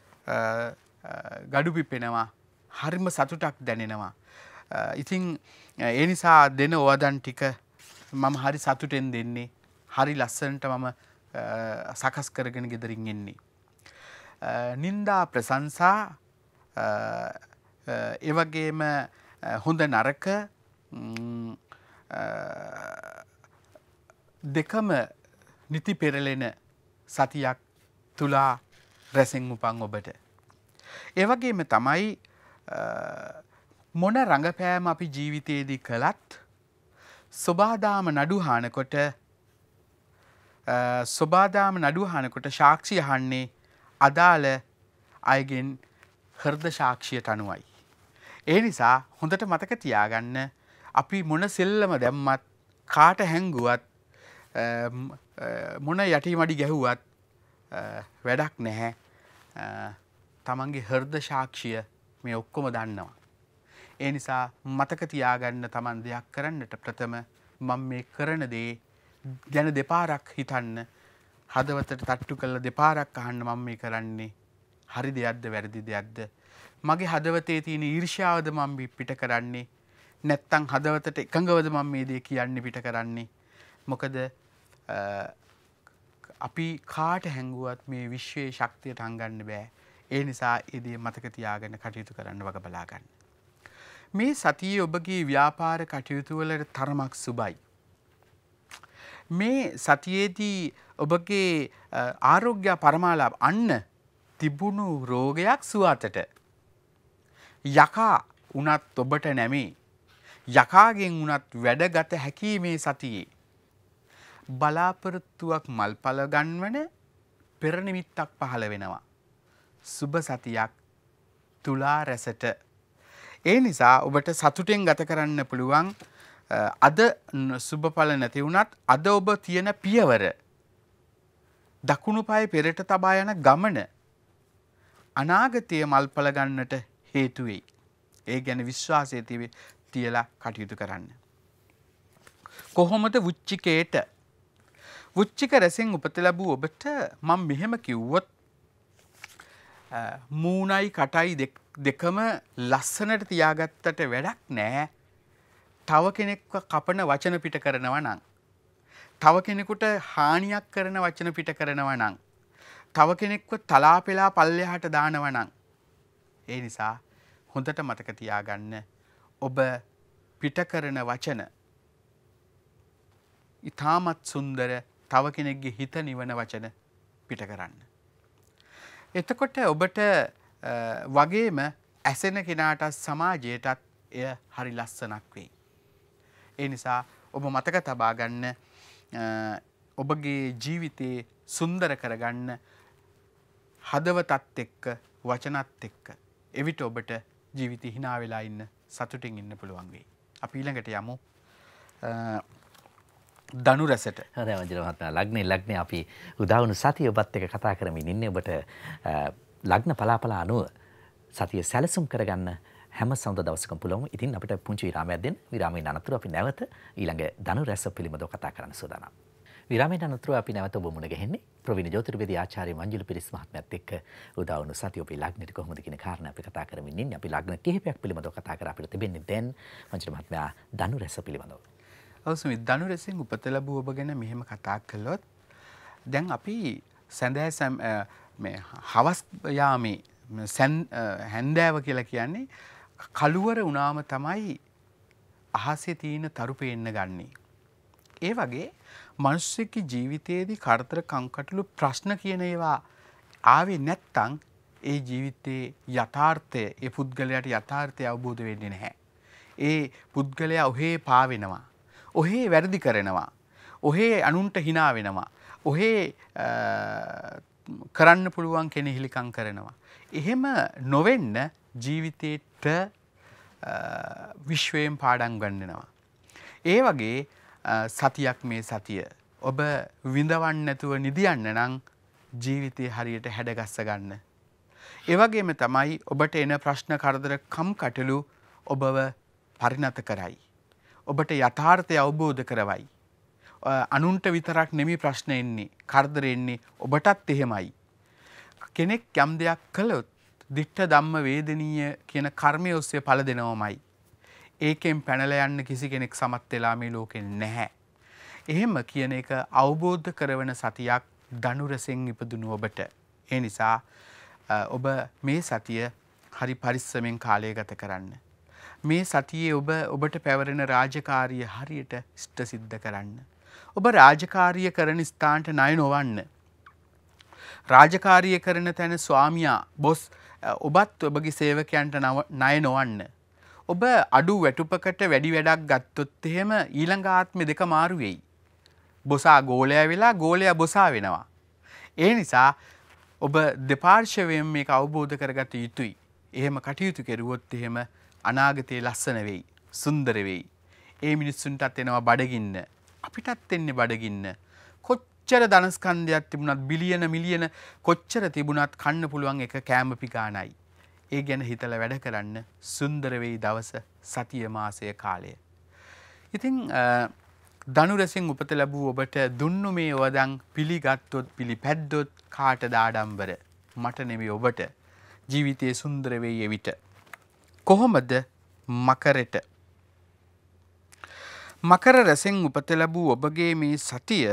ගඩු පිපෙනවා, හරිම සතුටක් දැනෙනවා. ඉතින් ඒ නිසා දෙන ඕවදන් ටික මම හරි සතුටෙන් දෙන්නේ. හරි ලස්සනට මම සකස් කරගෙන ගෙදරින් එන්නේ. නින්දා ප්‍රශංසා ඒ වගේම හොඳ නරක දෙකම නිති පෙරලෙන සතියක් තුලා රැසෙන් උපන් ඔබට. ඒ වගේම තමයි මොන රඟපෑම අපි ජීවිතයේදී කළත් සොබාදාම නඩු හානකොට සොබාදාම නඩු හානකොට සාක්ෂි අහන්නේ අදාළ අයගෙන් හෘද සාක්ෂියට අනුවයි. ඒ නිසා හොඳට මතක තියාගන්න අපි මොන සෙල්ලම දැම්මත් කාට හැංගුවත් මොන යටි මඩි ගැහුවත් වැඩක් නැහැ. තමන්ගේ හෘද සාක්ෂිය මේ ඔක්කොම දන්නවා. ඒ නිසා මතක තියාගන්න තමන් දෙයක් කරන්නට ප්‍රථම මම මේ කරන දේ ගැන දෙපාරක් හිතන්න. හදවතට තට්ටු කරලා දෙපාරක් අහන්න මම මේ කරන්නේ හරි දෙයක්ද වැරදි දෙයක්ද? මගේ හදවතේ තියෙන ඊර්ෂ්‍යාවද මම පිට කරන්නේ? නැත්තම් හදවතට එකඟවද මම මේ දේ කියන්නේ පිට කරන්නේ? මොකද අපි කාට හැංගුවත් මේ විශ්වයේ ශක්තියට හංගන්න බෑ. ඒ නිසා ඒ දේ මතක තියාගෙන කටයුතු කරන්න වග බලා ගන්න. මේ සතියේ ඔබගේ ව්‍යාපාර කටයුතු වලට තරමක් සුබයි. මේ සතියේදී ඔබගේ ආරෝග්‍ය පරමාලාභ අන්න තිබුණු රෝගයක් සුවතට යකා උනත් ඔබට නැමේ යකාගෙන් උනත් වැඩගත හැකි මේ සතියේ බලාපොරොත්තුවක් මල්පල ගන්වන පෙර නිමිත්තක් පහළ වෙනවා සුබ සතියක් තුලා රැසට ඒ නිසා ඔබට සතුටෙන් ගත කරන්න පුළුවන් අද සුබඵල නැති වුණත් අද ඔබ තියෙන පියවර දකුණු පාය පෙරට තබා යන ගමන අනාගතයේ මල්පල ගන්නට හේතු වෙයි. ඒ ගැන විශ්වාසය තියලා කටයුතු කරන්න. කොහොමද වෘච්චිකේට වෘච්චික රසෙන් උපත ලැබූ ඔබට මම මෙහෙම කිව්වොත් මූණයි කටයි දෙකම ලස්සනට තියාගත්තට වැඩක් නැහැ. තව කෙනෙක්ව කපන වචන පිට කරනවා නම් තව කෙනෙකුට හානියක් කරන වචන පිට කරනවා නම් තව කෙනෙක්ව තලා පෙලා පල්ලෙහාට දානවා නම් ඒ නිසා හොඳට මතක තියාගන්න ඔබ පිට කරන වචන ඊටමත් සුන්දර තව කෙනෙක්ගේ හිත නිවන වචන පිට කරන්න. එතකොට ඔබට වගේම ඇසෙන කෙනාට සමාජයටත් එය හරි ලස්සනක් වෙයි. ඒ නිසා ඔබ මතක තබා ගන්න ඔබගේ ජීවිතේ සුන්දර කරගන්න හදවතත් එක්ක වචනත් එක්ක එවිට ඔබට ජීවිතේ hina වෙලා ඉන්න සතුටින් ඉන්න පුළුවන් වෙයි. අපි ඊළඟට යමු ධනු රසට. හරි වජිර මහත්මයා ලග්නේ ලග්නේ අපි උදාවුණු සතිය ඔබත් එක්ක කතා කරමින් ඉන්නේ ඔබට ලග්න පලාපල අනුව සතිය සැලසුම් කරගන්න හැම සඳ දවසකම පුළුවන්. ඉතින් අපිට පුංචි විරාමයක් දෙන්න. විරාමයෙන් අනතුරු අපි නැවත ඊළඟ ධනු රැස පිළිබඳව කතා කරන්න සූදානම්. විරාමයෙන් අනතුරු අපි නැවත ඔබ මුණ ගැහෙන්නේ ප්‍රවීණ ජ්‍යොතිර්වේදී ආචාර්ය මංජුල පිරිස් මහත්මයාත් එක්ක උදාවුණු සතිය ඔබේ ලග්නෙට කොහොමද කියන කාරණා අපි කතා කරමින් ඉන්නේ. අපි ලග්න කිහිපයක් පිළිබඳව කතා කර අපිට තිබෙන්නේ දැන් මංජුල මහත්මයා ධනු රැස පිළිබඳව. ඔව් සුමිත් ධනු රැසෙන් උපත ලැබුව ඔබ ගැන මෙහෙම කතා කළොත් දැන් අපි සඳහා මේ හවස් යාමේ හැන්දෑව කියලා කියන්නේ කළුවර වුණාම තමයි අහසේ තියෙන තරු පේන්න ගන්නේ. ඒ වගේ මිනිස්සුගේ ජීවිතයේදී කරදර කංකටොළු ප්‍රශ්න කියන ඒවා ආවේ නැත්තම් ඒ ජීවිතයේ යථාර්ථය ඒ පුද්ගලයාට යථාර්ථය අවබෝධ වෙන්නේ නැහැ. ඒ පුද්ගලයා ඔහේ පාවෙනවා. ඔහේ වැරදි කරනවා. ඔහේ අනුන්ට hina වෙනවා. ඔහේ කරන්න පුළුවන් කෙනෙහිලිකම් කරනවා. එහෙම නොවෙන්න ජීවිතේට විශ්වයෙන් පාඩම් ගන්නවා. ඒ වගේ සතියක් මේ සතිය ඔබ විඳවන්න නැතුව නිදියන්න නම් ජීවිතේ හරියට හැඩගස්ස ගන්න. ඒ වගේම තමයි ඔබට එන ප්‍රශ්න කරදර කම්කටොළු ඔබව පරිණත කරයි. ඔබට යථාර්ථය අවබෝධ කරවයි. අනුන්ට විතරක් නෙමෙයි ප්‍රශ්න එන්නේ, කරදර එන්නේ ඔබටත් එහෙමයි. කෙනෙක් යම් දෙයක් කළොත් දිට්ඨ ධම්ම වේදනීය කියන කර්මය ඔස්සේ ඵල දෙනවමයි. ඒකෙන් පැනලා යන්න කිසි කෙනෙක් සමත් වෙලා මේ ලෝකේ නැහැ. එහෙම කියන එක අවබෝධ කරවන සතියක් ධනු රසෙන් ඉපදුණු ඔබට. ඒ නිසා ඔබ මේ සතිය හරි පරිස්සමෙන් කාලය ගත කරන්න. මේ සතියේ ඔබ ඔබට පැවරෙන රාජකාරිය හරියට ඉෂ්ට සිද්ධ කරන්න. ඔබ රාජකාරිය කරන ස්ථානට ණය නොවන්න. රාජකාරිය කරන තැන ස්වාමියා බොස් ඔබත් ඔබගේ සේවකයන්ට ණය නොවන්න. ඔබ අඩු වැටුපකට වැඩි වැඩක් ගත්තොත් එහෙම ඊළඟ ආත්මෙ දෙක මාරු වෙයි. බොසා ගෝලයා වෙලා ගෝලයා බොසා වෙනවා. ඒ නිසා ඔබ දෙපාර්ශ්වයෙන් මේක අවබෝධ කරගත යුතුයි. එහෙම කටයුතු කෙරුවොත් එහෙම අනාගතේ ලස්සන වෙයි, සුන්දර වෙයි. ඒ මිනිස්සුන්ටත් එනවා බඩගින්න. අපිටත් එන්නේ බඩගින්න. කොච්චර ධනස්කන්ධයක් තිබුණත් බිලියන මිලියන කොච්චර තිබුණත් කන්න පුළුවන් එක කෑම පිකාණයි. ඒ ගැන හිතලා වැඩ කරන්න සුන්දර වෙයි දවස, සතිය, මාසය, කාලය. ඉතින් ධනු රසෙන් උපත ලැබූ ඔබට දුන්නු මේ වදන් පිළිගත්තොත් පිළිපැද්දොත් කාටද ආඩම්බර? මට නෙවෙයි ඔබට. ජීවිතයේ සුන්දර වෙයි එවිට. කොහොමද මකරට? මකර රසෙන් උපත ලැබූ ඔබගේ මේ සතිය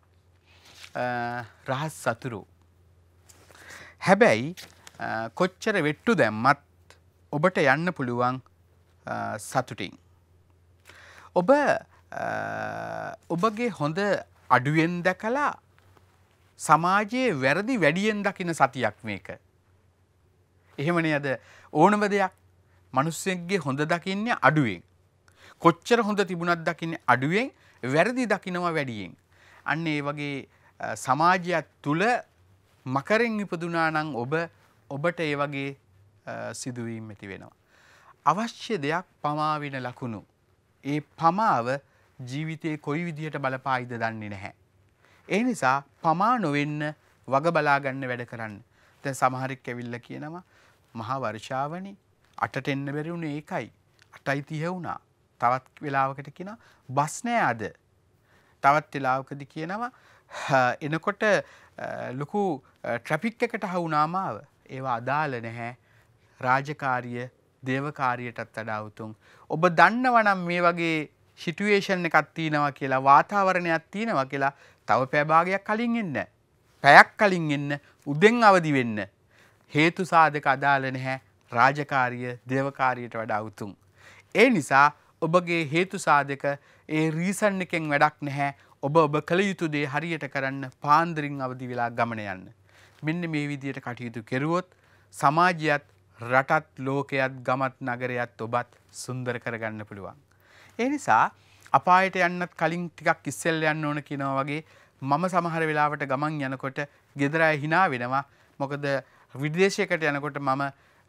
රහස් සතුරු. හැබැයි කොච්චර වෙට්ටු දැම්මත් ඔබට යන්න පුළුවන් සතුටින්. ඔබ ඔබගේ හොඳ අඩුවෙන් දැකලා සමාජයේ වැරදි වැඩියෙන් දකින සතියක් මේක. එහෙමනේ අද ඕනම දෙයක් මිනිස්සෙක්ගේ හොඳ දකින්නේ අඩුවෙන්. කොච්චර හොඳ තිබුණත් දකින්නේ අඩුවෙන්, වැරදි දකිනවා වැඩියෙන්. අන්න ඒ වගේ සමාජයක් තුල මකරෙන් ඉපදුනා නම් ඔබ ඔබට ඒ වගේ සිදුවීම් ඇති වෙනවා. අවශ්‍ය දෙයක් පමා වෙන ලකුණු. ඒ පමාව ජීවිතේ කොයි විදිහට බලපායිද දන්නේ නැහැ. ඒ නිසා පමා නොවෙන්න වග බලා ගන්න වැඩ කරන්න. දැන් සමහරෙක් ඇවිල්ලා කියනවා මහා වර්ෂාවනේ අටට එන්න බැරි වුණේ ඒකයි. අටයි තිහ වුණා. තවත් වෙලාවකට කියනවා බස් නෑ අද. තවත් වෙලාවකදී කියනවා එනකොට ලොකු ට්‍රැෆික් එකට හවුනාම ආව. ඒවා අදාළ නැහැ. රාජකාරිය දේවකාරියටත් වඩා උතුම්. ඔබ දන්නවනම් මේ වගේ සිටුේෂන් එකක් තියෙනවා කියලා, වාතාවරණයක් තියෙනවා කියලා තව පැය භාගයක් කලින් එන්න. පැයක් කලින් එන්න, උදෙන් අවදි වෙන්න. හේතු සාධක අදාළ නැහැ. රාජකාරිය දේවකාරියට වඩා උතුම්. ඒ නිසා ඔබගේ හේතු සාධක ඒ රීසන් එකෙන් වැඩක් නැහැ. ඔබ ඔබ කළ යුතු දේ හරියට කරන්න, පාන්දරින් අවදි වෙලා ගමන යන්න. මෙන්න මේ විදිහට කටයුතු කෙරුවොත් සමාජයත්, රටත්, ලෝකයත්, ගමත්, නගරයත් ඔබත් සුන්දර කරගන්න පුළුවන්. ඒ නිසා අපායට යන්නත් කලින් ටිකක් ඉස්සෙල්ල යන්න ඕන කියනවා වගේ මම සමහර වෙලාවට ගමන් යනකොට ගෙදර අය hina වෙනවා. මොකද විදේශයකට යනකොට මම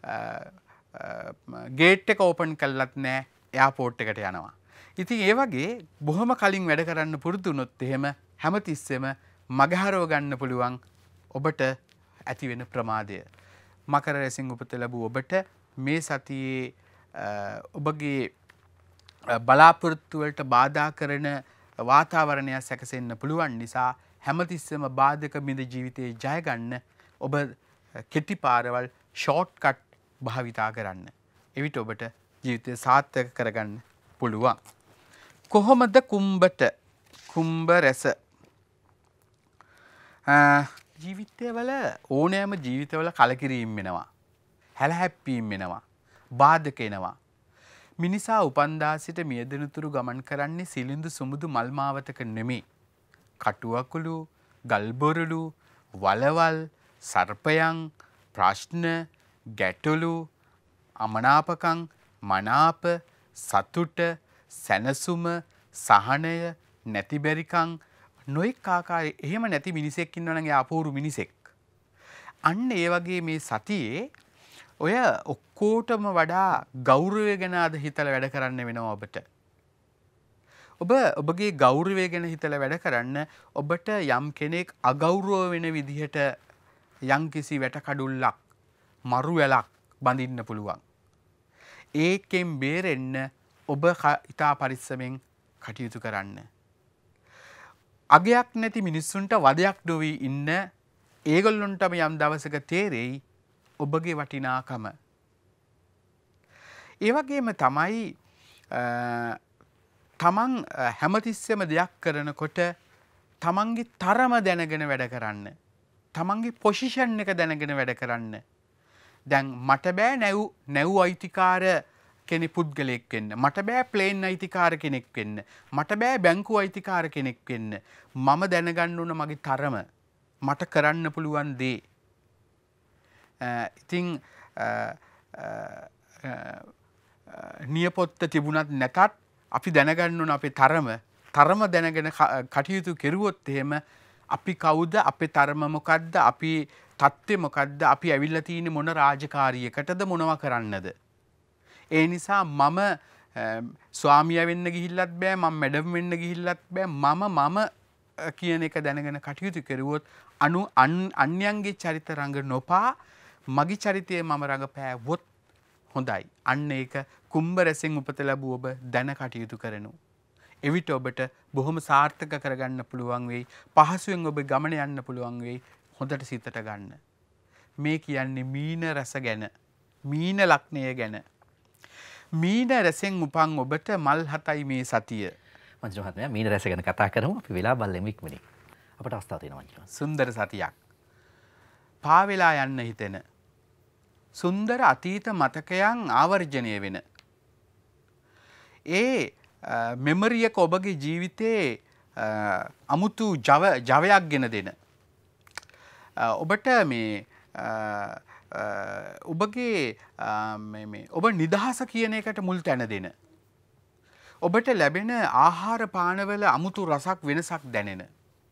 ගේට් එක ඕපන් කළත් නැහැ, එයාපෝට් එකට යනවා. ඉතින් ඒ වගේ බොහොම කලින් වැඩ කරන්න පුරුදු වුණොත් එහෙම හැමතිස්සෙම මගහරව ගන්න පුළුවන් ඔබට ඇති වෙන ප්‍රමාදය. මකර රැසින් උපත ලැබූ ඔබට මේ සතියේ ඔබගේ බලාපොරොත්තු වලට බාධා කරන වාතාවරණයක් සැකසෙන්න පුළුවන් නිසා හැමතිස්සෙම බාධක මිද ජීවිතේ ජය ගන්න ඔබ කෙටි පාරවල් ෂෝට් කට් භාවිතා කරන්න. එවිට ඔබට ජීවිතය සාර්ථක කරගන්න පුළුවන්. කොහොමද කුම්බට කුම්බ රැස ජීවිතවල ඕනෑම ජීවිතවල කලකිරීම වෙනවා. හැලහැප්පීම් වෙනවා. බාධක එනවා. මිනිසා උපන්දා සිට මියදෙනතුරු ගමන් කරන්නේ සිලිඳු සුමුදු මල් මාවතක නෙමෙයි. කටුවකුළු, ගල්බොරළු, වලවල්, සර්පයන්, ප්‍රශ්න, ගැටලු, අමනාපකම්, මනාප, සතුට, සැනසුම, සහනය, නැතිබැරිකම්, නොඑක ආකාරයේ එහෙම නැති මිනිසෙක් ඉන්නවා නම් ඒ අපූර්ව මිනිසෙක්. අන්න ඒ වගේ මේ සතියේ ඔය ඔක්කොටම වඩා ගෞරවය ගැන අද හිතලා වැඩ කරන්න වෙනවා ඔබට. ඔබ ඔබගේ ගෞරවය ගැන හිතලා වැඩ කරන්න ඔබට යම් කෙනෙක් අගෞරව වෙන විදිහට යම්කිසි වැටකඩුල්ලක්, මරු වැලක් බඳින්න පුළුවන්. ඒකෙන් බේරෙන්න ඔබ ඉතා පරිස්සමෙන් කටයුතු කරන්න. අගයක් නැති මිනිස්සුන්ට වදයක් නොවි ඉන්න ඒගොල්ලොන්ටම යම් දවසක තේරෙයි ඔබගේ වටිනාකම. ඒ වගේම තමයි තමන් හැමතිස්සෙම දෙයක් කරනකොට තමන්ගේ තරම දැනගෙන වැඩ කරන්න. තමන්ගේ පොසිෂන් එක දැනගෙන වැඩ කරන්න. දැන් මට බෑ නැව් නැව් අයිතිකාර කෙනෙක් පුද්ගලයෙක් වෙන්න. මට බෑ ප්ලේන් අයිතිකාර කෙනෙක් වෙන්න. මට බෑ බැංකුව අයිතිකාර කෙනෙක් වෙන්න. මම දැනගන්න ඕන මගේ තරම. මට කරන්න පුළුවන් දේ. ඉතින් නියපොත්ත තිබුණත් නැතත් අපි දැනගන්න ඕන අපේ තරම. තරම දැනගෙන කටයුතු කෙරුවොත් එහෙම අපි කවුද, අපේ තරම මොකද්ද, අපි තත්ත්වය මොකද්ද, අපි ඇවිල්ලා තියෙන්නේ මොන රාජකාරියකටද, මොනවා කරන්නද. ඒ නිසා මම ස්වාමියා වෙන්න ගිහිල්ලත් බෑ, මම මැඩම් වෙන්න ගිහිල්ලත් බෑ. මම මම කියන එක දැනගෙන කටයුතු කරුවොත් අනු අන්‍යයන්ගේ චරිත රඟ නොපා මගේ චරිතය මම රඟපෑවොත් හොඳයි. අන්න ඒක කුම්භ රැසෙන් උපත ලැබුව ඔබ දැන කටයුතු කරනු. එවිට ඔබට බොහොම සාර්ථක කරගන්න පුළුවන් වෙයි. පහසුවෙන් ඔබ ගමන යන්න පුළුවන් වෙයි. හොඳට සිතට ගන්න. මේ කියන්නේ මීන රැස ගැන. මීන ලග්නය ගැන. මීන රැසෙන් උපන් ඔබට මල් හතයි මේ සතිය. මංජු මහත්මයා මීන රැස ගැන කතා කරමු. අපි වෙලා බලමු ඉක්මනින්. අපට අවස්ථාව තියෙනවා මංජු. සුන්දර සතියක්. පාවෙලා යන්න හිතෙන. සුන්දර අතීත මතකයන් ආවර්ජනය වෙන. ඒ මෙමරි එක ඔබගේ ජීවිතේ අමුතු ජව ජවයක් ගෙන දෙන ඔබට මේ ඔබගේ මේ ඔබ නිදහස කියන එකට මුල් තැන දෙන ඔබට ලැබෙන ආහාර පානවල අමුතු රසක් වෙනසක් දැනෙන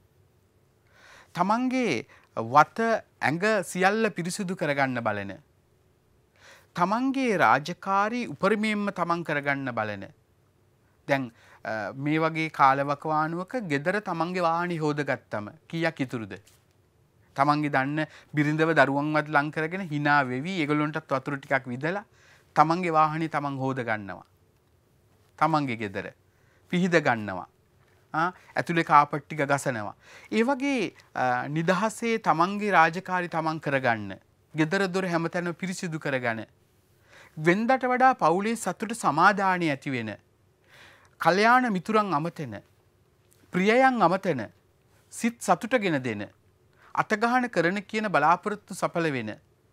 තමන්ගේ වත ඇඟ සියල්ල පිරිසිදු කරගන්න බලන තමන්ගේ රාජකාරී උපරිමයෙන්ම තමන් කරගන්න බලන දැන් මේ වගේ කාලවකවානුවක ගෙදර තමන්ගේ වාහනේ හොදගත්තම කීයක් ඉතුරුද තමන්ගේ දන්න බිරිඳව දරුවන්වත් ලං කරගෙන hina වෙවි ඒගොල්ලන්ටත් වතුර ටිකක් විදලා තමන්ගේ වාහනේ තමන් හොද ගන්නවා තමන්ගේ ගෙදර පිහිද ගන්නවා ආ ඇතුලේ කාපට් ටික ගසනවා ඒ වගේ නිදහසේ තමන්ගේ රාජකාරි තමන් කරගන්න ගෙදර දොර හැමතැනම පිරිසිදු කරගන්න වෙන්දට වඩා පවුලේ සතුට සමාදානිය ඇති වෙන කල්යාණ මිතුරන් අමතන ප්‍රියයන් අමතන සිත් සතුටගෙන දෙන අතගහන කරන කියන බලාපොරොත්තු සඵල වෙන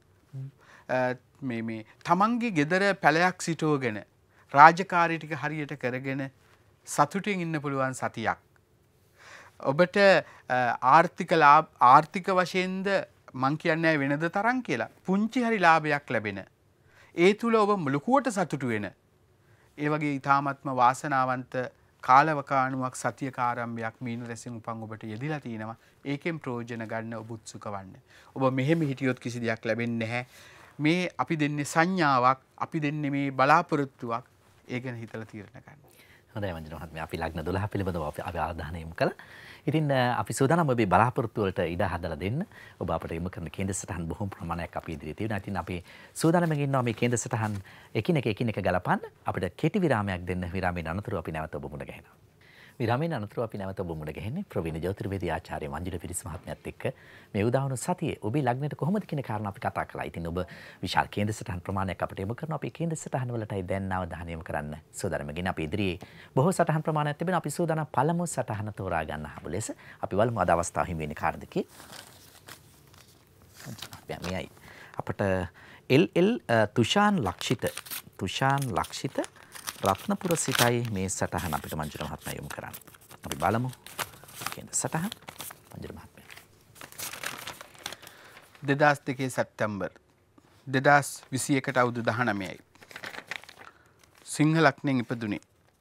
මේ මේ තමන්ගේ ගෙදර පැලයක් සිටවගෙන රාජකාරී ටික හරියට කරගෙන සතුටින් ඉන්න පුළුවන් සතියක් ඔබට ආර්ථික ලාභ ආර්ථික වශයෙන්ද මං කියන්නේ වෙනද තරම් කියලා පුංචි හරි ලාභයක් ලැබෙන ඒ තුල ඔබ ලකුවට සතුටු වෙන ඒ වගේ ඊ타ත්ම වාසනාවන්ත කාලවකානුවක් සතියක ආරම්භයක් මීන රැසින් උපන් ඔබට යෙදිලා තිනවා ඒකෙන් ප්‍රයෝජන ගන්න ඔබ උත්සුක වන්න ඔබ මෙහෙම හිටියොත් කිසි දෙයක් ලැබෙන්නේ නැහැ මේ අපි දෙන්නේ සංඥාවක් අපි දෙන්නේ මේ බලාපොරොත්තුවක් ඒ ගැන හිතලා තීරණ ගන්න හොඳයි මංජන මහත්මයා අපි ලග්න දොළහ පිළිබඳව අපි අවධානය යොමු කළා. ඉතින් අපි සූදානම් ඔබේ බලාපොරොත්තු වලට ඉඩ හදලා දෙන්න. ඔබ අපට යොමු කරන කේන්ද්‍ර සටහන් බොහොම ප්‍රමාණයක් අපි ඉදිරියේ තියෙනවා. ඉතින් අපි සූදානම්ව ඉන්නවා මේ කේන්ද්‍ර සටහන් එකිනෙක එකිනෙක ගලපන්න. අපිට කෙටි විරාමයක් දෙන්න. විරාමයෙන් අනතුරු අපි නැවත ඔබ මුණ ගැහෙනවා. විරාමයෙන් අනතුරු අපි නැවත ඔබ මුණ ගැහෙන්නේ ප්‍රවීණ ජ්‍යොතිර්වේදී ආචාර්ය මංජුල පිරිස් මහත්මයාත් එක්ක මේ උදාවන සතියේ ඔබේ ලග්නයට කොහොමද කියන කාරණා අපි කතා කළා. ඉතින් ඔබ විශාල කේන්ද්‍ර සටහන් ප්‍රමාණයක් අපිට යොමු කරනවා. අපි කේන්ද්‍ර සටහන් වලටයි දැන් අවධානය යොමු කරන්න සූදානම් වෙගෙන අපි ඉදිරියේ බොහෝ සටහන් ප්‍රමාණයක් තිබෙනවා. අපි සූදානම් පළමු සටහන තෝරා ගන්න හම්බ ලෙස අපි බලමු අද අවස්ථාව හිමි වෙන්නේ කාටද කියලා. මෙයයි අපට එල් එල් තුෂාන් ලක්ෂිත තුෂාන් ලක්ෂිත රත්නපුර සිටයි මේ සටහන අපිට මංජුල මහත්මයා යොමු කරන්නේ. අපි බලමු කියන සටහන මංජුල මහත්මයා. දෙදහස් දෙකේ සැප්තැම්බර් දෙදහස් විසි එකට අවුරුදු දහනවයයි. සිංහ ලග්නෙන් ඉපදුනේ.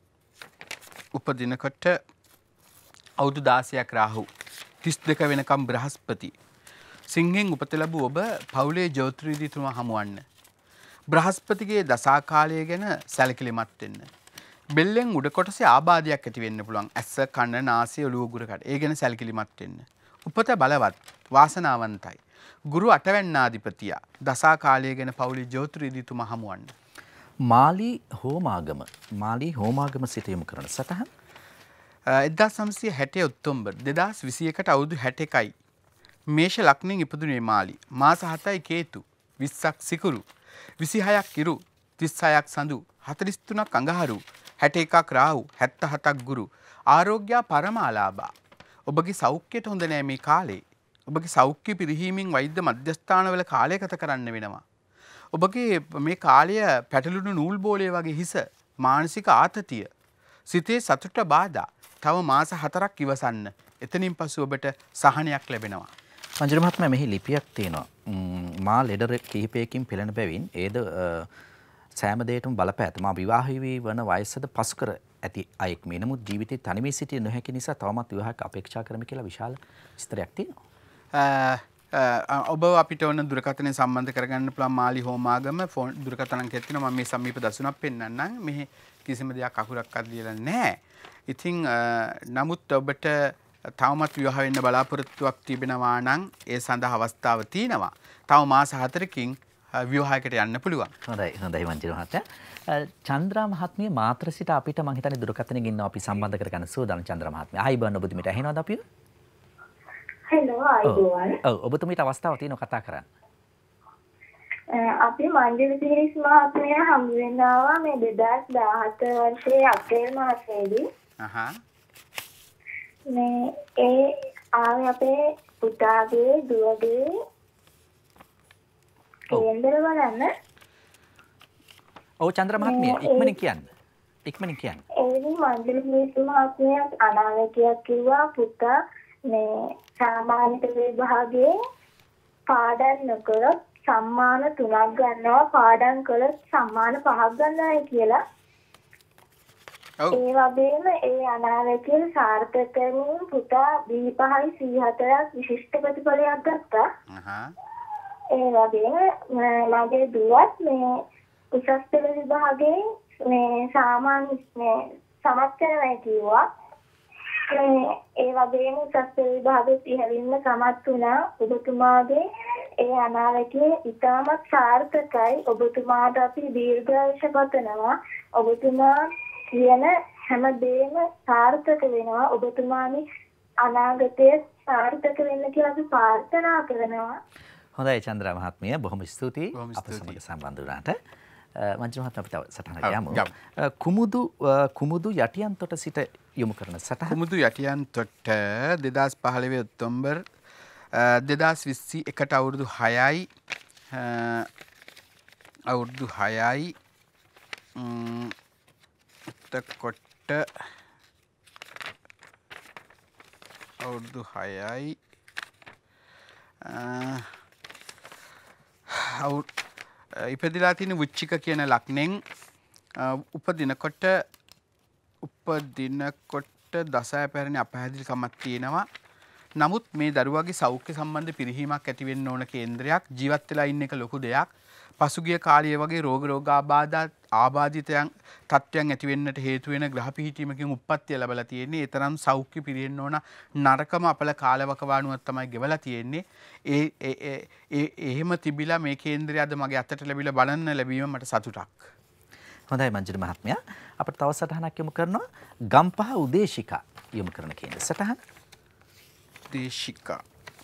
උපදිනකොට අවුරුදු දාසයක් රාහු තිස් දෙක වෙනකම් බ්‍රහස්පති. සිංහෙන් උපත ලැබූ ඔබ පවුලේ ජ්‍යොතිර්විදීතුමා හමුවන්න. බ්‍රහස්පතිගේ දසා කාලය ගැන සැලකිලිමත් වෙන්න. බෙල්ලෙන් උඩ කොටසේ ආබාධයක් ඇති වෙන්න පුළුවන්. ඇස, කන, නාසය, ඔළුව ගුරකට. ඒ ගැන සැලකිලිමත් වෙන්න. උපත බලවත්, වාසනාවන්තයි. ගුරු අටවැන්නාධිපතියා දසා කාලය ගැන පවුලේ ජ්‍යොතිර්විදීතුමා හමුවන්න. මාලි හෝමාගම මාලි හෝමාගම සිට යොමු කරන සටහන් එක්දාස් නවසිය හැට ඔක්තෝබර් දෙදහස් විසි එකට අවුරුදු හැට එකයි. මේෂ ලග්නෙන් ඉපදුනේ මාලි. මාස හතයි කේතු, විස්සක් සිකුරු, විසිහයක් ඉරු, තිස්හයක් සඳු, හතළිස් තුනක් අඟහරු, හැට එකක් රාහු, හැත්තෑ හතක් ගුරු. ආරෝග්‍ය පරමාලාභා. ඔබගේ සෞඛ්‍යයට හොඳ නෑ මේ කාලේ. ඔබගේ සෞඛ්‍ය පිරිහීමෙන් වෛද්‍ය මධ්‍යස්ථානවල කාලය ගත කරන්න වෙනවා. ඔබගේ මේ කාලය පැටලුණු නූල් බෝලේ වගේ හිස, මානසික ආතතිය, සිතේ සතුට බාධා තව මාස හතරක් ඉවසන්න. එතනින් පසු ඔබට සහනයක් ලැබෙනවා. මංජුල මහත්මයා මෙහි ලිපියක් තියෙනවා. මා ලෙඩ කිහිපයකින් පෙළෙන බැවින් ඒද සෑම දෙයකටම බලපෑ ඇත. මා විවාහ වී වන වයසද පසු කර ඇති අයෙක් මේ. නමුත් ජීවිතේ තනිවී සිටිය නොහැකි නිසා තවමත් විවාහයක් අපේක්ෂා කරමි කියලා විශාල විස්තරයක් තියෙනවා. ඔබ අපිට ඕන දුරකථනය සම්බන්ධ කරගන්න පුළුවන් මාලි හෝමාගම ෆෝන් දුරකථන අංකයක් තියෙනවා. මම මේ සමීප දසුණක් පෙන්නන්නම්. මෙහි කිසිම දෙයක් අකුරක්වත් ලියලා නැහැ. ඉතින් නමුත් ඔබට තවමත් විවාහ වෙන්න බලාපොරොත්තුවක් තිබෙනවා නම් ඒ සඳහා අවස්ථාව තියෙනවා. තව මාස හතරකින් විවාහයකට යන්න පුළුවන්. හොඳයි හොඳයි මංජුල මහත්තයා. චන්ද්‍රා මහත්මිය මාත්‍ර සිට අපිට මං හිතන්නේ දුරකථනයෙන් ඉන්නවා අපි සම්බන්ධ කරගන්න සූදානම් චන්ද්‍රා මහත්මිය. ආයිබෝන් ඔබතුමීට ඇහෙනවද අපිව? හෙලෝ ආයිබෝන්. ඔව් ඔබතුමීට අවස්ථාවක් තියෙනවා කතා කරන්න. අපි මංජුල පිරිස් මහත්මිය හමු වෙනවා මේ දෙදහස් දාහත වර්ෂයේ අප්‍රේල් මාසයේදී. අහහ. මේ ඒ ආවේ අපේ පුතාගේ දුවගේ කේන්දර බලන්න. ඔව් චන්ද්‍ර මහත්මිය ඉක්මනින් කියන්න. ඉක්මනින් කියන්න. ඒනි මන්දිර මිනිස් මහත්මයාත් අනාවැකියක් කිව්වා පුතා මේ සාමාන්‍ය විභාගයේ පාඩම් නොකරොත් සම්මාන තුනක් ගන්නවා පාඩම් කළොත් සම්මාන පහක් ගන්නවායි කියලා. ඒ වගේම ඒ අනාවැකිය සාර්ථක කරමින් පුතා බී පහයි සී හතරක් විශිෂ්ට ප්‍රතිඵලයක් ගත්තා. ඒ වගේම මගේ දුවත් මේ උසස් පෙළ විභාගයේ මේ සාමාන්‍ය මේ සමත් කරනවා කිව්වා. ඒ වගේම උසස් පෙළ විභාගයේ ඉහළින්ම සමත් වුණා. ඔබතුමාගේ ඒ අනාවැකිය ඉතාමත් සාර්ථකයි. ඔබතුමාට අපි දීර්ඝායුෂ පතනවා. ඔබතුමා කියන හැම දෙයක්ම සාර්ථක වෙනවා. ඔබතුමාගේ අනාගතයේ සාර්ථක වෙන්න කියලා අපි ප්‍රාර්ථනා කරනවා. හොඳයි චන්ද්‍රා මහත්මිය බොහොම ස්තුතියි අප සමග සම්බන්ධ වුණාට. මංජු මහත්මයා අපිට සටහනට යමු. කුමුදු කුමුදු යටියන් තොට සිට යොමු කරන සටහන. කුමුදු යටියන් තොට දෙදාස් පහළොව ඔක්තෝබර් දෙදාස් විස්සි එකට අවුරුදු හයයි අවුරුදු හයයි එතකොට අවුරුදු හයයි ඉපදිලා තියෙන වෘච්චික කියන ලග්නෙන් උපදිනකොට උපදිනකොට දසය පැරණි අපහැදිලිකමක් තියෙනවා. නමුත් මේ දරුවාගේ සෞඛ්‍ය සම්බන්ධ පිරිහීමක් ඇති වෙන්න ඕන කේන්ද්‍රයක් ජීවත් වෙලා ඉන්න එක ලොකු දෙයක්. පසුගිය කාලයේ වගේ රෝග රෝගාබාධ ආබාධිතයන් තත්ත්වයන් ඇති වෙන්නට හේතු වෙන ග්‍රහ පිහිටීමකින් උප්පත්තිය ලැබලා තියෙන්නේ. ඒ තරම් සෞඛ්‍ය පිරෙන්න ඕන නරකම අපල කාලවකවානුවක් තමයි ගෙවලා තියෙන්නේ. ඒ ඒ ඒ එහෙම තිබිලා මේ කේන්ද්‍රය අද මගේ අතට ලැබිලා බලන්න ලැබීම මට සතුටක්. හොඳයි මංජුල මහත්මයා අපිට තව සටහනක් යොමු කරනවා. ගම්පහ උදේශිකා යොමු කරන කේන්ද්‍ර සටහන. දේශිකා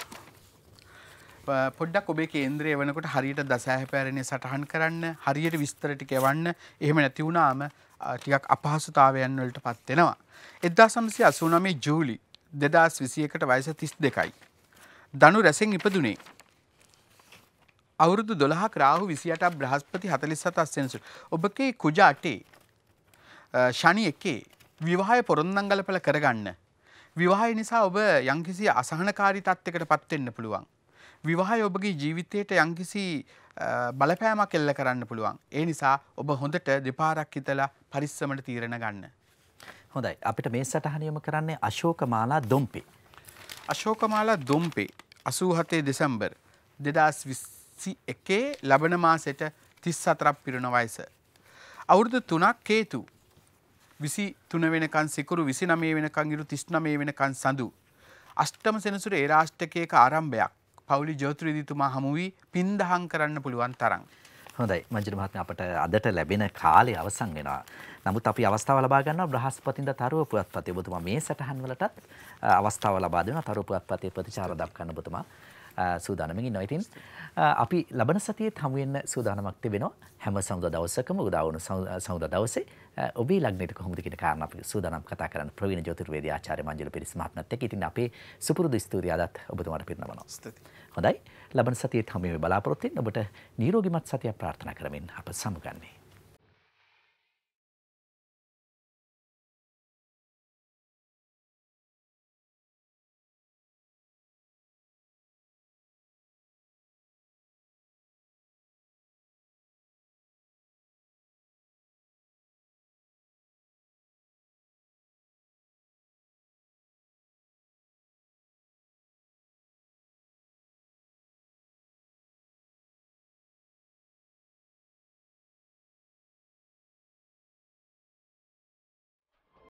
පොඩ්ඩක් ඔබේ කේන්ද්‍රය වෙනකොට හරියට දසය පැරණි සටහන් කරන්න හරියට විස්තර ටික එවන්න. එහෙම නැති වුණාම ටිකක් අපහසුතාවයන් වලට පත් වෙනවා. එක්දාස් නවසිය අසූ නවය ජූලි දෙදාස් විසි එකට වයස තිස් දෙකයි. ධනු රැසෙන් ඉපදුනේ. අවුරුදු දොළහක් රාහු විසි අටක් බ්‍රහස්පති හතළිස් හතක් සෙනසු. ඔබගේ කුජ අටේ ශනි එකේ විවාහය පොරොන්දම් ගලපලා කරගන්න. විවාහය නිසා ඔබ යම්කිසි අසහනකාරී තත්යකට පත් වෙන්න පුළුවන්. විවාහය ඔබගේ ජීවිතයට යම්කිසි බලපෑමක් එල්ල කරන්න පුළුවන්. ඒ නිසා ඔබ හොඳට දෙපාරක් හිතලා පරිස්සමට තීරණ ගන්න. හොඳයි. අපිට මේ සටහන යොමු කරන්නේ අශෝකමාලා දොම්පේ. අශෝකමාලා දොම්පේ අසූ හතේ දෙසැම්බර් දෙදාස් විසි එකේ ලබන මාසෙට තිස් හතරක් පිරුණ වයස. අවුරුදු තුනක් කේතු විසි තුන වෙනකන් සිකුරු විසි නවය වෙනකන් ඉරු තිස් නවය වෙනකන් සඳු. අෂ්ටම සෙනසුර ඒ රාෂ්ටකයක ආරම්භයක්. පවුලි ජෝතිර්විදිතුමා හමු වී පින්දහම් කරන්න පුළුවන් තරම්. හොඳයි මංජුල මහත්මයා අපට අදට ලැබෙන කාලය අවසන් වෙනවා. නමුත් අපි අවස්ථාව ලබා ගන්නවා බ්‍රහස්පතින්දා තරුව පුවත්පතේ ඔබතුමා මේ සටහන් වලටත් අවස්ථාව ලබා දෙනවා. තරුව පුවත්පතේ ප්‍රතිචාර දක්වන්න ඔබතුමා සූදානම්ින් ඉන්නවා. ඉතින් අපි ලබන සතියේත් හමු වෙන්න සූදානමක් තිබෙනවා. හැම සමුදා දවසකම උදා වුණු සමුදා දවසේ ඔබේ ලග්නෙට කොහොමද කියන කාරණා අපි සූදානම් කතා කරන්න ප්‍රවීණ ජ්‍යොතිර්වේදී ආචාර්ය මංජුල පිරිස් මහත්මයාත් එක්ක. ඉතින් අපේ සුපුරුදු ස්තුතිය අදත් ඔබතුමාට පිරිනමනවා. හොඳයි. ලබන සතියේත් හමු වෙමු බලාපොරොත්තු වෙන්න. ඔබට නිරෝගීමත් සතියක් ප්‍රාර්ථනා කරමින් අප සමුගන්නේ.